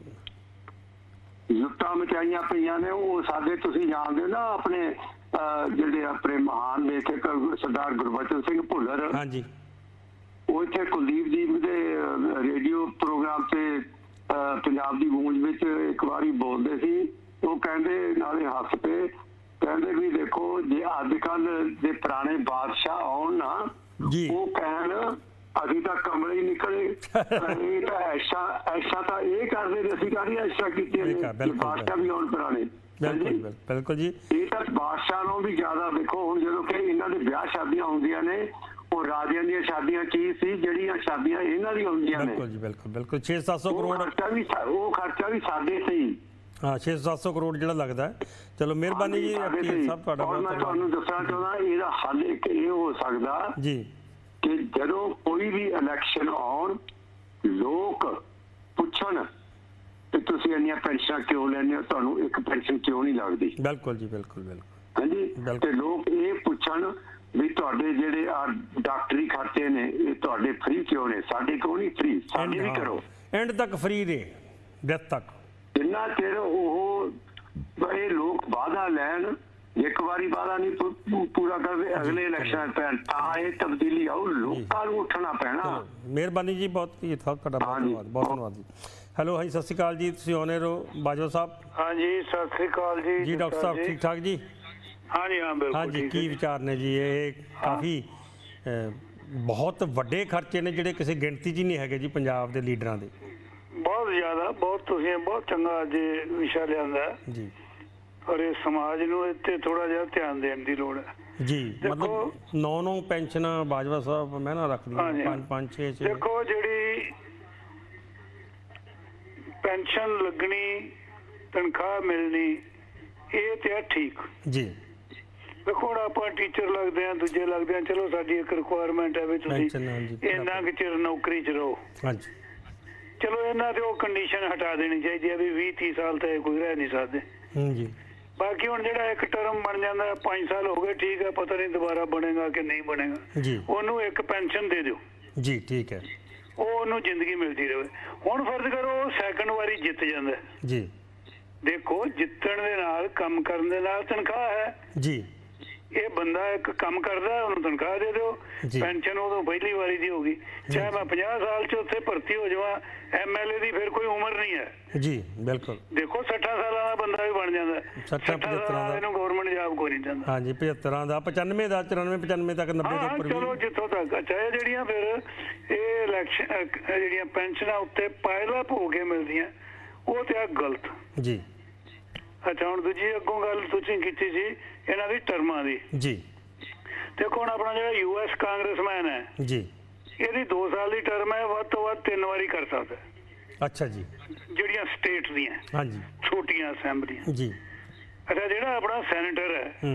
ਲੁੱਟਾਂ ਮਚਾਈਆਂ ਪਈਆਂ ਨੇ। ਉਹ ਸਾਡੇ ਤੁਸੀਂ ਜਾਣਦੇ ਹੋ ਨਾ ਆਪਣੇ ਜਿਹੜੇ ਆਪਣੇ ਮਹਾਨ ਲੇਖਕ ਸਰਦਾਰ ਗੁਰਬਚਨ ਸਿੰਘ ਭੁੱਲਰ। ਹਾਂਜੀ। ਉਹ ਇੱਥੇ ਕੁਲਦੀਪ ਜੀ ਦੇ ਰੇਡੀਓ ਪ੍ਰੋਗਰਾਮ ਤੇ ਪੰਜਾਬ ਦੀ ਗੂੰਜ ਵਿੱਚ ਇੱਕ ਵਾਰੀ ਬੋਲਦੇ ਸੀ। ਉਹ ਕਹਿੰਦੇ ਨਾਲੇ ਹੱਸ ਪਏ, ਕਹਿੰਦੇ ਵੀ ਦੇਖੋ ਜੇ ਅੱਜ ਕੱਲ ਦੇ ਪੁਰਾਣੇ ਬਾਦਸ਼ਾਹ ਆਉਣ ਨਾ, ਉਹ ਕਹਿਣ ਅਸੀਂ ਤਾਂ ਕਮਰੇ ਹੀ ਨਿਕਲੇ, ਇਹ ਤਾਂ ਐਸਾ ਤਾਂ ਇਹ ਕਰਦੇ ਨੇ, ਅਸੀਂ ਕਾਹਦੀਆਂ ਐਸਾ ਕੀਤੀਆਂ ਨੇ, ਬਾਦਸ਼ਾਹ ਵੀ ਆਉਣ ਪੁਰਾਣੇ। ਬਿਲਕੁਲ ਜੀ। ਇਹ ਤਾਂ ਬਾਦਸ਼ਾਹ ਨੂੰ ਵੀ ਜ਼ਿਆਦਾ ਦੇਖੋ, ਹੁਣ ਜਦੋਂ ਕਿ ਇਹਨਾਂ ਦੇ ਵਿਆਹ ਸ਼ਾਦੀਆਂ ਹੁੰਦੀਆਂ ਨੇ, ਉਹ ਰਾਜਿਆਂ ਦੀਆਂ ਸ਼ਾਦੀਆਂ ਕੀ ਸੀ, ਜਿਹੜੀਆਂ ਸ਼ਾਦੀਆਂ ਇਹਨਾਂ ਦੀਆਂ ਹੁੰਦੀਆਂ ਨੇ। ਬਿਲਕੁਲ ਜੀ, ਬਿਲਕੁਲ ਬਿਲਕੁਲ। 600-700 ਕਰੋੜ ਉਹ ਖਰਚਾ ਵੀ ਸਾਡੇ ਸਹੀ। ਹਾਂ, 600-700 ਕਰੋੜ ਜਿਹੜਾ ਲੱਗਦਾ ਹੈ। ਚਲੋ ਮਿਹਰਬਾਨੀ ਜੀ, ਸਭ ਤੁਹਾਡਾ। ਮੈਂ ਤੁਹਾਨੂੰ ਦੱਸਣਾ ਚਾਹੁੰਦਾ ਇਹਦਾ ਹੱਲ ਇੱਕ ਇਹ ਹੋ ਸਕਦਾ ਜੀ ਕਿ ਜਦੋਂ ਕੋਈ ਵੀ ਇਲੈਕਸ਼ਨ ਆਉਣ, ਲੋਕ ਪੁੱਛਣ ਤੇ ਤੁਸੀਂ ਇੰਨੀਆਂ ਪੈਨਸ਼ਨਾਂ ਕਿਉਂ ਲੈਂਦੇ ਹੋ, ਤੁਹਾਨੂੰ ਇੱਕ ਪੈਨਸ਼ਨ ਕਿਉਂ ਨਹੀਂ ਲੱਗਦੀ। ਬਿਲਕੁਲ ਜੀ, ਬਿਲਕੁਲ ਬਿਲਕੁਲ। ਹਾਂਜੀ। ਤੇ ਲੋਕ ਇਹ ਪੁੱਛਣ ਵੀ ਤੁਹਾਡੇ ਜਿਹੜੇ ਆ ਡਾਕਟਰੀ ਖਰਚੇ ਨੇ ਇਹ ਤੁਹਾਡੇ ਫ੍ਰੀ ਕਿਉਂ ਨੇ, ਸਾਡੇ ਕਿਉਂ ਨਹੀਂ ਫ੍ਰੀ, ਸਾਡੇ ਵੀ ਕਰੋ। ਐਂਡ ਤੱਕ ਫ੍ਰੀ ਨੇ, ਡੈਥ ਤੱਕ। ਜਿੰਨਾ ਚਿਰ ਉਹ ਇਹ ਲੋਕ ਵਾਅਦਾ ਲੈਣ, ਇੱਕ ਵਾਰੀ ਵਾਅਦਾ ਨਹੀਂ ਪੂਰਾ ਕਰਦੇ, ਅਗਲੇ ਇਲੈਕਸ਼ਨ ਪੈਣ ਤਾਂ ਇਹ ਤਬਦੀਲੀ ਆਉ, ਲੋਕਾਂ ਨੂੰ ਉੱਠਣਾ ਪੈਣਾ। ਮਿਹਰਬਾਨੀ ਜੀ, ਬਹੁਤ ਤੁਹਾਡਾ ਬਹੁਤ ਧੰਨਵਾਦ, ਬਹੁਤ ਧੰਨਵਾਦ ਜੀ। ਹੈਲੋ, ਹਾਂਜੀ ਸਤਿ ਸ਼੍ਰੀ ਅਕਾਲ ਜੀ, ਤੁਸੀਂ ਆਉਣੇ ਰਹੋ ਬਾਜਵਾ ਸਾਹਿਬ। ਹਾਂਜੀ ਸਤਿ ਸ਼੍ਰੀ ਅਕਾਲ ਜੀ। ਜੀ ਡਾਕਟਰ ਸਾਹਿਬ ਠੀਕ ਠਾਕ ਜੀ? ਹਾਂਜੀ ਹਾਂ ਬਿਲਕੁਲ। ਹਾਂਜੀ, ਕੀ ਵਿਚਾਰ ਨੇ ਜੀ? ਇਹ ਕਾਫੀ ਬਹੁਤ ਵੱਡੇ ਖਰਚੇ ਨੇ ਜਿਹੜੇ ਕਿਸੇ ਗਿਣਤੀ 'ਚ ਹੀ ਨਹੀਂ ਹੈਗੇ ਜੀ ਪੰਜਾਬ ਦੇ ਲੀਡਰਾਂ ਦੇ। ਬਹੁਤ ਜ਼ਿਆਦਾ, ਬਹੁਤ ਤੁਸੀਂ ਬਹੁਤ ਚੰਗਾ ਅੱਜ ਵਿਸ਼ਾ ਲਿਆਂਦਾ ਜੀ। ਔਰ ਇਹ ਸਮਾਜ ਨੂੰ ਇੱਥੇ ਥੋੜਾ ਜਿਹਾ ਧਿਆਨ ਦੇਣ ਦੀ ਲੋੜ ਹੈ ਜੀ। ਮਤਲਬ 9 ਪੈਨਸ਼ਨਾਂ ਬਾਜਵਾ ਸਾਹਿਬ ਮਹਿਨਾ ਰੱਖਦੀਆਂ, 5-5 6। ਦੇਖੋ ਜਿਹੜੀ ਪੈਨਸ਼ਨ ਲੱਗਣੀ, ਤਨਖਾਹ ਮਿਲਣੀ, ਇਹ ਤੇ ਹੈ ਠੀਕ ਜੀ। ਦੇਖੋ ਹੁਣ ਆਪਾਂ ਟੀਚਰ ਲੱਗਦੇ ਆ, ਦੂਜੇ ਲੱਗਦੇ ਆ, ਚਲੋ ਸਾਡੀ ਇੱਕ ਰਿਕੁਆਇਰਮੈਂਟ ਹੈ ਵੀ ਤੁਸੀਂ ਇੰਨਾ ਕੁ ਚਿਰ ਨੌਕਰੀ 'ਚ ਰਹੋ। ਹਾਂਜੀ। ਚਲੋ ਇਹਨਾਂ ਤੇ ਉਹ ਕੰਡੀਸ਼ਨ ਹਟਾ ਦੇਣੀ ਚਾਹੀਦੀ ਹੈ ਵੀ 20-30 ਸਾਲ ਤਾਂ ਕੋਈ ਰਹਿ ਨਹੀਂ ਸਕਦੇ ਜੀ। ਬਾਕੀ ਹੁਣ ਜਿਹੜਾ ਇੱਕ ਟਰਮ ਬਣ ਜਾਂਦਾ 5 ਸਾਲ ਹੋ ਗਏ, ਠੀਕ ਹੈ, ਪਤਾ ਨਹੀਂ ਦੁਬਾਰਾ ਬਣੇਗਾ ਕਿ ਨਹੀਂ ਬਣੇਗਾ ਜੀ, ਉਹਨੂੰ ਇੱਕ ਪੈਨਸ਼ਨ ਦੇ ਦਿਓ ਜੀ। ਠੀਕ ਹੈ, ਉਹ ਉਹਨੂੰ ਜ਼ਿੰਦਗੀ ਮਿਲਦੀ ਰਹੇ। ਹੁਣ ਫਰਜ਼ ਕਰੋ ਉਹ ਸੈਕੰਡ ਵਾਰੀ ਜਿੱਤ ਜਾਂਦਾ ਜੀ। ਦੇਖੋ ਜਿੱਤਣ ਦੇ ਨਾਲ, ਕੰਮ ਕਰਨ ਦੇ ਨਾਲ ਤਨਖਾਹ ਹੈ ਜੀ। ਇਹ ਬੰਦਾ ਇੱਕ ਕੰਮ ਕਰਦਾ, ਉਹਨੂੰ ਤਨਖਾਹ ਦੇ ਦਿਓ, ਪੈਨਸ਼ਨ ਉਦੋਂ ਪਹਿਲੀ ਵਾਰੀ ਦੀ ਹੋਗੀ। ਚਾਹੇ ਮੈਂ 50 ਸਾਲ 'ਚ ਉੱਥੇ ਭਰਤੀ ਹੋ ਜਾਵਾਂ, MLA ਦੀ ਫਿਰ ਕੋਈ ਉਮਰ ਨਹੀਂ ਹੈ ਜੀ। ਬਿਲਕੁਲ। ਦੇਖੋ 60 ਸਾਲਾਂ ਦਾ ਬੰਦਾ ਵੀ ਬਣ ਜਾਂਦਾ, 60 ਸਾਲਾਂ ਦਾ ਇਹਨੂੰ ਗਵਰਨਮੈਂਟ ਜੌਬ ਕੋਈ ਨਹੀਂ ਦਿੰਦਾ। ਹਾਂਜੀ, 75 ਦਾ, 95 ਦਾ, 94 95 ਤੱਕ, 90 ਦੇ ਉੱਪਰ। ਚਲੋ ਜਿੱਥੋਂ ਤੱਕ। ਅੱਛਾ, ਇਹ ਜਿਹੜੀਆਂ ਫਿਰ ਇਹ ਇਲੈਕਸ਼ਨ ਜਿਹੜੀਆਂ ਪੈਨਸ਼ਨਾਂ ਉੱਤੇ ਪਾਇਲਅਪ ਹੋ ਕੇ ਮਿਲਦੀਆਂ, ਉਹ ਤੇ ਆ ਗਲਤ ਜੀ। ਅੱਛਾ, ਹੁਣ ਦੂਜੀ ਅੱਗੋਂ ਗੱਲ ਤੁਸੀਂ ਕੀਤੀ ਸੀ ਇਹਨਾਂ ਦੀ ਟਰਮਾਂ ਦੀ ਜੀ। ਦੇਖੋ ਹੁਣ ਆਪਣਾ ਜਿਹੜਾ US ਕਾਂਗਰਸਮੈਨ ਹੈ ਜੀ, ਇਹਦੀ 2 ਸਾਲ ਦੀ ਟਰਮ ਹੈ, ਵੱਧ ਤੋਂ ਵੱਧ 3 ਵਾਰੀ ਕਰ ਸਕਦਾ। ਅੱਛਾ ਜੀ। ਜਿਹੜੀਆਂ ਸਟੇਟ ਦੀਆਂ, ਹਾਂਜੀ, ਛੋਟੀਆਂ ਅਸੈਂਬਲੀਆਂ ਜੀ। ਅੱਛਾ, ਜਿਹੜਾ ਆਪਣਾ ਸੈਨੇਟਰ ਹੈ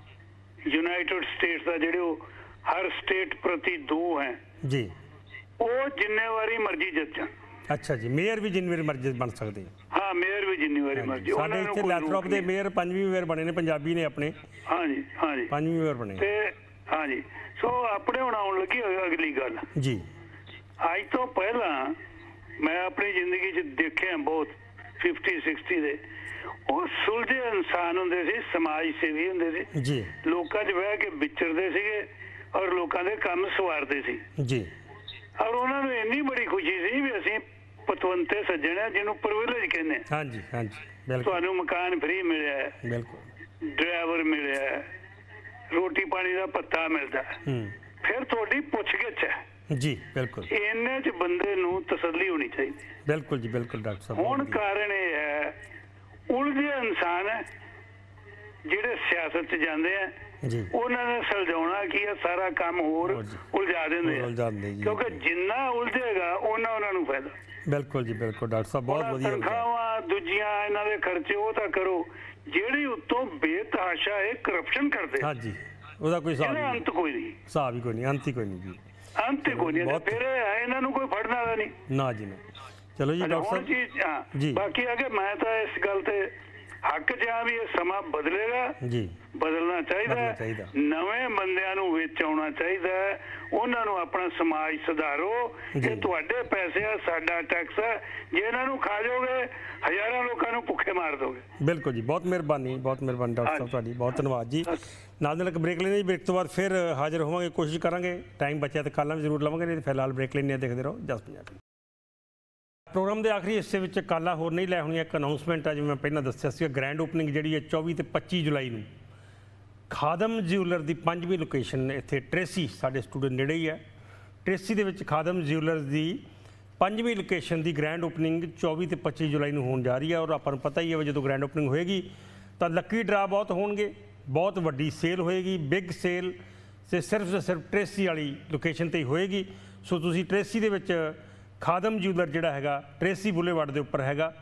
ਯੂਨਾਈਟਿਡ ਸਟੇਟਸ ਦਾ, ਜਿਹੜੇ ਉਹ ਹਰ ਸਟੇਟ ਪ੍ਰਤੀ 2 ਹੈ ਜੀ, ਉਹ ਜਿੰਨੇ ਵਾਰੀ ਮਰਜ਼ੀ ਜਿੱਤ ਜਾਣ। ਅੱਛਾ ਜੀ। ਮੇਅਰ ਵੀ ਜਿੰਨੀ ਵਾਰੀ ਮਰਜ਼ੀ ਬਣ ਸਕਦੇ। ਹਾਂ, ਮੇਅਰ ਵੀ ਜਿੰਨੀ ਵਾਰੀ ਮਰਜ਼ੀ। ਸਾਡੇ ਇੱਥੇ ਲੈਪਟਾਪ ਦੇ ਮੇਅਰ 5ਵੀਂ ਮੇਅਰ ਬਣੇ ਨੇ, ਪੰਜਾਬੀ ਨੇ ਆਪਣੇ। ਹਾਂਜੀ ਹਾਂਜੀ, 5ਵੀਂ ਮੇਅਰ ਬਣੇ ਤੇ। ਹਾਂਜੀ, ਸੋ ਆਪਣੇ ਹੁਣ ਆਉਣ ਲੱਗੀ ਅਗਲੀ ਗੱਲ ਜੀ। ਅੱਜ ਤੋਂ ਪਹਿਲਾਂ ਮੈਂ ਆਪਣੀ ਜ਼ਿੰਦਗੀ 'ਚ ਦੇਖਿਆ ਬਹੁਤ 50-60 ਦੇ, ਉਹ ਸੁਲਝੇ ਇਨਸਾਨ ਹੁੰਦੇ ਸੀ, ਸਮਾਜ ਸੇਵੀ ਹੁੰਦੇ ਸੀ ਜੀ। ਲੋਕਾਂ 'ਚ ਬਹਿ ਕੇ ਵਿਚਰਦੇ ਸੀਗੇ ਔਰ ਲੋਕਾਂ ਦੇ ਕੰਮ ਸਵਾਰਦੇ ਸੀ ਜੀ। ਔਰ ਉਹਨਾਂ ਨੂੰ ਇੰਨੀ ਬੜੀ ਖੁਸ਼ੀ ਸੀ ਵੀ ਅਸੀਂ ਪਤਵੰਤੇ ਸੱਜਣ ਹੈ, ਜਿਹਨੂੰ ਪ੍ਰਿਵਿਲੇਜ ਕਹਿੰਦੇ। ਹਾਂਜੀ ਹਾਂਜੀ, ਬਿਲਕੁਲ। ਤੁਹਾਨੂੰ ਮਕਾਨ ਫ੍ਰੀ ਮਿਲਿਆ, ਬਿਲਕੁਲ, ਡਰਾਈਵਰ ਮਿਲਿਆ, रोटी पानी का भत्ता मिलता है, फिर थोड़ी पुछ-गिछ है जी। बिल्कुल इन्ने च बंदे नूं तसल्ली होनी चाहिए। बिल्कुल जी बिल्कुल डॉक्टर साहब। हुण कारण ये है उलझे इंसान है ਜਿਹੜੇ ਸਿਆਸਤ 'ਚ ਜਾਂਦੇ ਆ जी ਉਹਨਾਂ ਨੇ ਸੁਲਝਾਉਣਾ ਕੀ ਹੈ, ਸਾਰਾ ਕੰਮ ਹੋਰ ਉਲਝਾ ਦਿੰਦੇ ਆ, ਕਿਉਂਕਿ ਜਿੰਨਾ ਉਲਝੇਗਾ ਉਹਨਾਂ ਨੂੰ ਫਾਇਦਾ। ਬਿਲਕੁਲ ਜੀ ਬਿਲकुल ਡਾਕਟਰ ਸਾਹਿਬ ਬਹੁਤ ਵਧੀਆ। ਤਨਖਾਹਾਂ ਦੂਜੀਆਂ ਇਹਨਾਂ ਦੇ ਖਰਚੇ ਉਹ ਤਾਂ ਕਰੋ, ਜਿਹੜੀ ਉੱਤੋਂ ਬੇਤਹਾਸ਼ਾ ਇਹ ਕਰਪਸ਼ਨ ਕਰਦੇ ਹਾਂ ਜੀ, ਉਹਦਾ ਕੋਈ ਹਿਸਾਬ ਨਹੀਂ, ਅੰਤ ਕੋਈ ਨਹੀਂ, ਹਿਸਾਬ ਹੀ ਕੋਈ ਨਹੀਂ, ਅੰਤ ਹੀ ਕੋਈ ਨਹੀਂ ਜੀ, ਅੰਤ ਹੀ ਕੋਈ ਨਹੀਂ। ਫਿਰ ਇਹਨਾਂ ਨੂੰ ਕੋਈ ਫੜਨ ਵਾਲਾ ਨਹੀਂ ਨਾ ਜੀ ਨਾ। ਚਲੋ ਜੀ ਡਾਕਟਰ ਸਾਹਿਬ ਜੀ ਬਾਕੀ ਆ ਕੇ ਮੈਂ ਤਾਂ ਇਸ ਗੱਲ ਤੇ ਹੱਕ ਜਾਂ ਵੀ ਇਹ ਸਮਾਂ ਬਦਲੇਗਾ ਜੀ, ਬਦਲਣਾ ਚਾਹੀਦਾ, ਨਵੇਂ ਬੰਦਿਆਂ ਨੂੰ ਵਿੱਚ ਆਉਣਾ ਚਾਹੀਦਾ, ਉਹਨਾਂ ਨੂੰ ਆਪਣਾ ਸਮਾਜ ਸੁਧਾਰੋ। ਇਹ ਤੁਹਾਡੇ ਪੈਸੇ ਆ, ਸਾਡਾ ਟੈਕਸ ਹੈ, ਜੇ ਇਹਨਾਂ ਨੂੰ ਖਾ ਜਾਓਗੇ ਹਜ਼ਾਰਾਂ ਲੋਕਾਂ ਨੂੰ ਭੁੱਖੇ ਮਾਰ ਦੋਗੇ। ਬਿਲਕੁਲ ਜੀ, ਬਹੁਤ ਮਿਹਰਬਾਨੀ ਡਾਕਟਰ ਸਾਹਿਬ ਤੁਹਾਡੀ, ਬਹੁਤ ਧੰਨਵਾਦ ਜੀ। ਨਾਲ ਇੱਕ ਬ੍ਰੇਕ ਲੈਂਦੇ ਜੀ, ਬ੍ਰੇਕ ਤੋਂ ਬਾਅਦ ਫਿਰ ਹਾਜ਼ਰ ਹੋਵਾਂਗੇ, ਕੋਸ਼ਿਸ਼ ਕਰਾਂਗੇ ਟਾਈਮ ਬਚਿਆ ਤਾਂ ਕਾਲਾਂ ਵੀ ਜ਼ਰੂਰ ਲਵਾਂਗੇ, ਨਹੀਂ ਫਿਲਹਾਲ ਬ੍ਰੇਕ ਲੈਂਦੇ, ਦੇਖਦੇ ਰਹੋ ਜਸ ਪੰਜਾਬੀ। ਪ੍ਰੋਗਰਾਮ ਦੇ ਆਖਰੀ ਹਿੱਸੇ ਵਿੱਚ ਕਾਲਾਂ ਹੋਰ ਨਹੀਂ ਲੈ ਹੋਣੀਆਂ, ਇੱਕ ਅਨਾਉਂਸਮੈਂਟ ਆ, ਜਿਵੇਂ ਮੈਂ ਪਹਿਲਾਂ ਦੱਸਿਆ ਸੀ, ਗ੍ਰੈਂਡ ਓਪਨਿੰਗ ਜਿਹੜੀ ਹੈ 24 ਤੇ 25 ਜੁਲਾਈ ਨੂੰ ਖਾਦਮ ਜਿਊਲਰ ਦੀ 5ਵੀਂ ਲੋਕੇਸ਼ਨ ਇੱਥੇ ਟ੍ਰੇਸੀ, ਸਾਡੇ ਸਟੂਡੀਓ ਨੇੜੇ ਹੀ ਹੈ, ਟ੍ਰੇਸੀ ਦੇ ਵਿੱਚ ਖਾਦਮ ਜਿਊਲਰਸ ਦੀ 5ਵੀਂ ਲੋਕੇਸ਼ਨ ਦੀ ਗ੍ਰੈਂਡ ਓਪਨਿੰਗ 24 ਤੇ 25 ਜੁਲਾਈ ਨੂੰ ਹੋਣ ਜਾ ਰਹੀ ਹੈ। ਔਰ ਆਪਾਂ ਨੂੰ ਪਤਾ ਹੀ ਹੈ ਜਦੋਂ ਗ੍ਰੈਂਡ ਓਪਨਿੰਗ ਹੋਏਗੀ ਤਾਂ ਲੱਕੀ ਡਰਾ ਬਹੁਤ ਹੋਣਗੇ, ਬਹੁਤ ਵੱਡੀ ਸੇਲ ਹੋਏਗੀ, ਬਿਗ ਸੇਲ, ਤੇ ਸਿਰਫ ਟ੍ਰੇਸੀ ਵਾਲੀ ਲੋਕੇਸ਼ਨ 'ਤੇ ਹੀ ਹੋਏਗੀ। ਸੋ ਤੁਸੀਂ ਟ੍ਰੇਸੀ ਦੇ ਵਿੱਚ ਖਾਦਮ ਜਿਊਲਰ ਜਿਹੜਾ ਹੈਗਾ ਟ੍ਰੇਸੀ ਬੁਲੇਵਾਰਡ ਦੇ ਉੱਪਰ ਹੈਗਾ,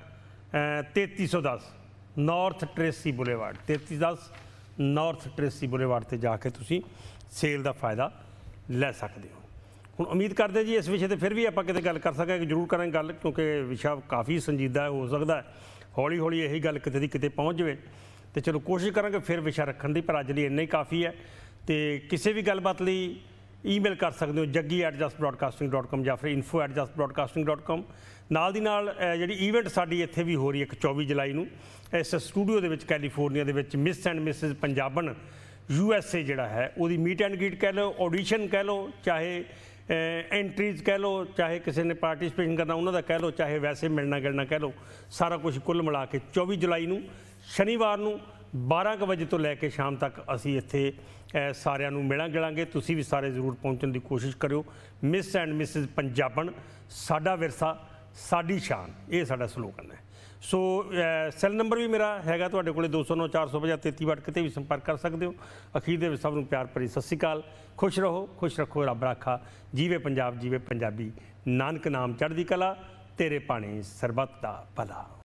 3310 north Tracy boulevard, 3310 north Tracy boulevard 'ਤੇ ਜਾ ਕੇ ਤੁਸੀਂ ਸੇਲ ਦਾ ਫਾਇਦਾ ਲੈ ਸਕਦੇ ਹੋ। ਹੁਣ ਉਮੀਦ ਕਰਦੇ ਜੀ ਇਸ ਵਿਸ਼ੇ 'ਤੇ ਫਿਰ ਵੀ ਆਪਾਂ ਕਿਤੇ ਗੱਲ ਕਰ ਸਕਾਂਗੇ, ਜ਼ਰੂਰ ਕਰਾਂਗੇ ਗੱਲ, ਕਿਉਂਕਿ ਵਿਸ਼ਾ ਕਾਫੀ ਸੰਜੀਦਾ ਹੈ, ਹੋ ਸਕਦਾ ਹੌਲੀ ਹੌਲੀ ਇਹੀ ਗੱਲ ਕਿਤੇ ਦੀ ਕਿਤੇ ਪਹੁੰਚ ਜਾਵੇ, ਤੇ ਚਲੋ ਕੋਸ਼ਿਸ਼ ਕਰਾਂਗੇ ਫਿਰ ਵਿਸ਼ਾ ਰੱਖਣ ਦੀ, ਪਰ ਅੱਜ ਲਈ ਇੰਨਾ ਹੀ ਕਾਫੀ ਹੈ। ਤੇ ਕਿਸੇ ਵੀ ਗੱਲਬਾਤ ਲਈ ਈਮੇਲ ਕਰ ਸਕਦੇ ਹੋ jaggi@justbroadcasting.com ਜਾਂ ਫਿਰ info@justbroadcasting.com। ਨਾਲ ਦੀ ਨਾਲ ਜਿਹੜੀ ਈਵੈਂਟ ਸਾਡੀ ਇੱਥੇ ਵੀ ਹੋ ਰਹੀ ਹੈ 24 ਜੁਲਾਈ ਨੂੰ ਇਸ ਸਟੂਡੀਓ ਦੇ ਵਿੱਚ ਕੈਲੀਫੋਰਨੀਆ ਦੇ ਵਿੱਚ, miss and Mrs Punjaban USA ਜਿਹੜਾ ਹੈ ਉਹਦੀ ਮੀਟ ਐਂਡ ਗ੍ਰੀਟ ਕਹਿ ਲਓ, ਆਡੀਸ਼ਨ ਕਹਿ ਲਓ, ਚਾਹੇ ਐਂਟਰੀਜ਼ ਕਹਿ ਲਓ, ਚਾਹੇ ਕਿਸੇ ਨੇ ਪਾਰਟੀਸਪੇਸ਼ਨ ਕਰਨਾ ਉਹਨਾਂ ਦਾ ਕਹਿ ਲਓ, ਚਾਹੇ ਵੈਸੇ ਮਿਲਣਾ ਗਿਲਣਾ ਕਹਿ ਲਓ, ਸਾਰਾ ਕੁਝ ਕੁੱਲ ਮਿਲਾ ਕੇ 24 ਜੁਲਾਈ ਨੂੰ ਸ਼ਨੀਵਾਰ ਨੂੰ 12 ਕੁ ਵਜੇ ਤੋਂ ਲੈ ਕੇ ਸ਼ਾਮ ਤੱਕ ਅਸੀਂ ਇੱਥੇ ਸਾਰਿਆਂ ਨੂੰ ਮਿਲਾਂ ਗਿਲਾਂਗੇ। ਤੁਸੀਂ ਵੀ ਸਾਰੇ ਜ਼ਰੂਰ ਪਹੁੰਚਣ ਦੀ ਕੋਸ਼ਿਸ਼ ਕਰਿਓ। ਮਿਸ ਐਂਡ ਮਿਸਿਸ ਪੰਜਾਬਣ, ਸਾਡਾ ਵਿਰਸਾ ਸਾਡੀ ਸ਼ਾਨ, ਇਹ ਸਾਡਾ ਸਲੋਗਨ ਹੈ। ਸੋ ਸੈੱਲ ਨੰਬਰ ਵੀ ਮੇਰਾ ਹੈਗਾ ਤੁਹਾਡੇ ਕੋਲੇ 209 450 33 ਕਿਤੇ ਵੀ ਸੰਪਰਕ ਕਰ ਸਕਦੇ ਹੋ। ਅਖੀਰ ਦੇ ਵਿੱਚ ਸਭ ਨੂੰ ਪਿਆਰ ਭਰੀ ਸਤਿ ਸ਼੍ਰੀ ਅਕਾਲ। ਖੁਸ਼ ਰਹੋ, ਖੁਸ਼ ਰੱਖੋ, ਰੱਬ ਰਾਖਾ। ਜੀਵੇ ਪੰਜਾਬ, ਜੀਵੇ ਪੰਜਾਬੀ। ਨਾਨਕ ਨਾਮ ਚੜ੍ਹਦੀ ਕਲਾ, ਤੇਰੇ ਭਾਣੇ ਸਰਬੱਤ ਦਾ ਭਲਾ।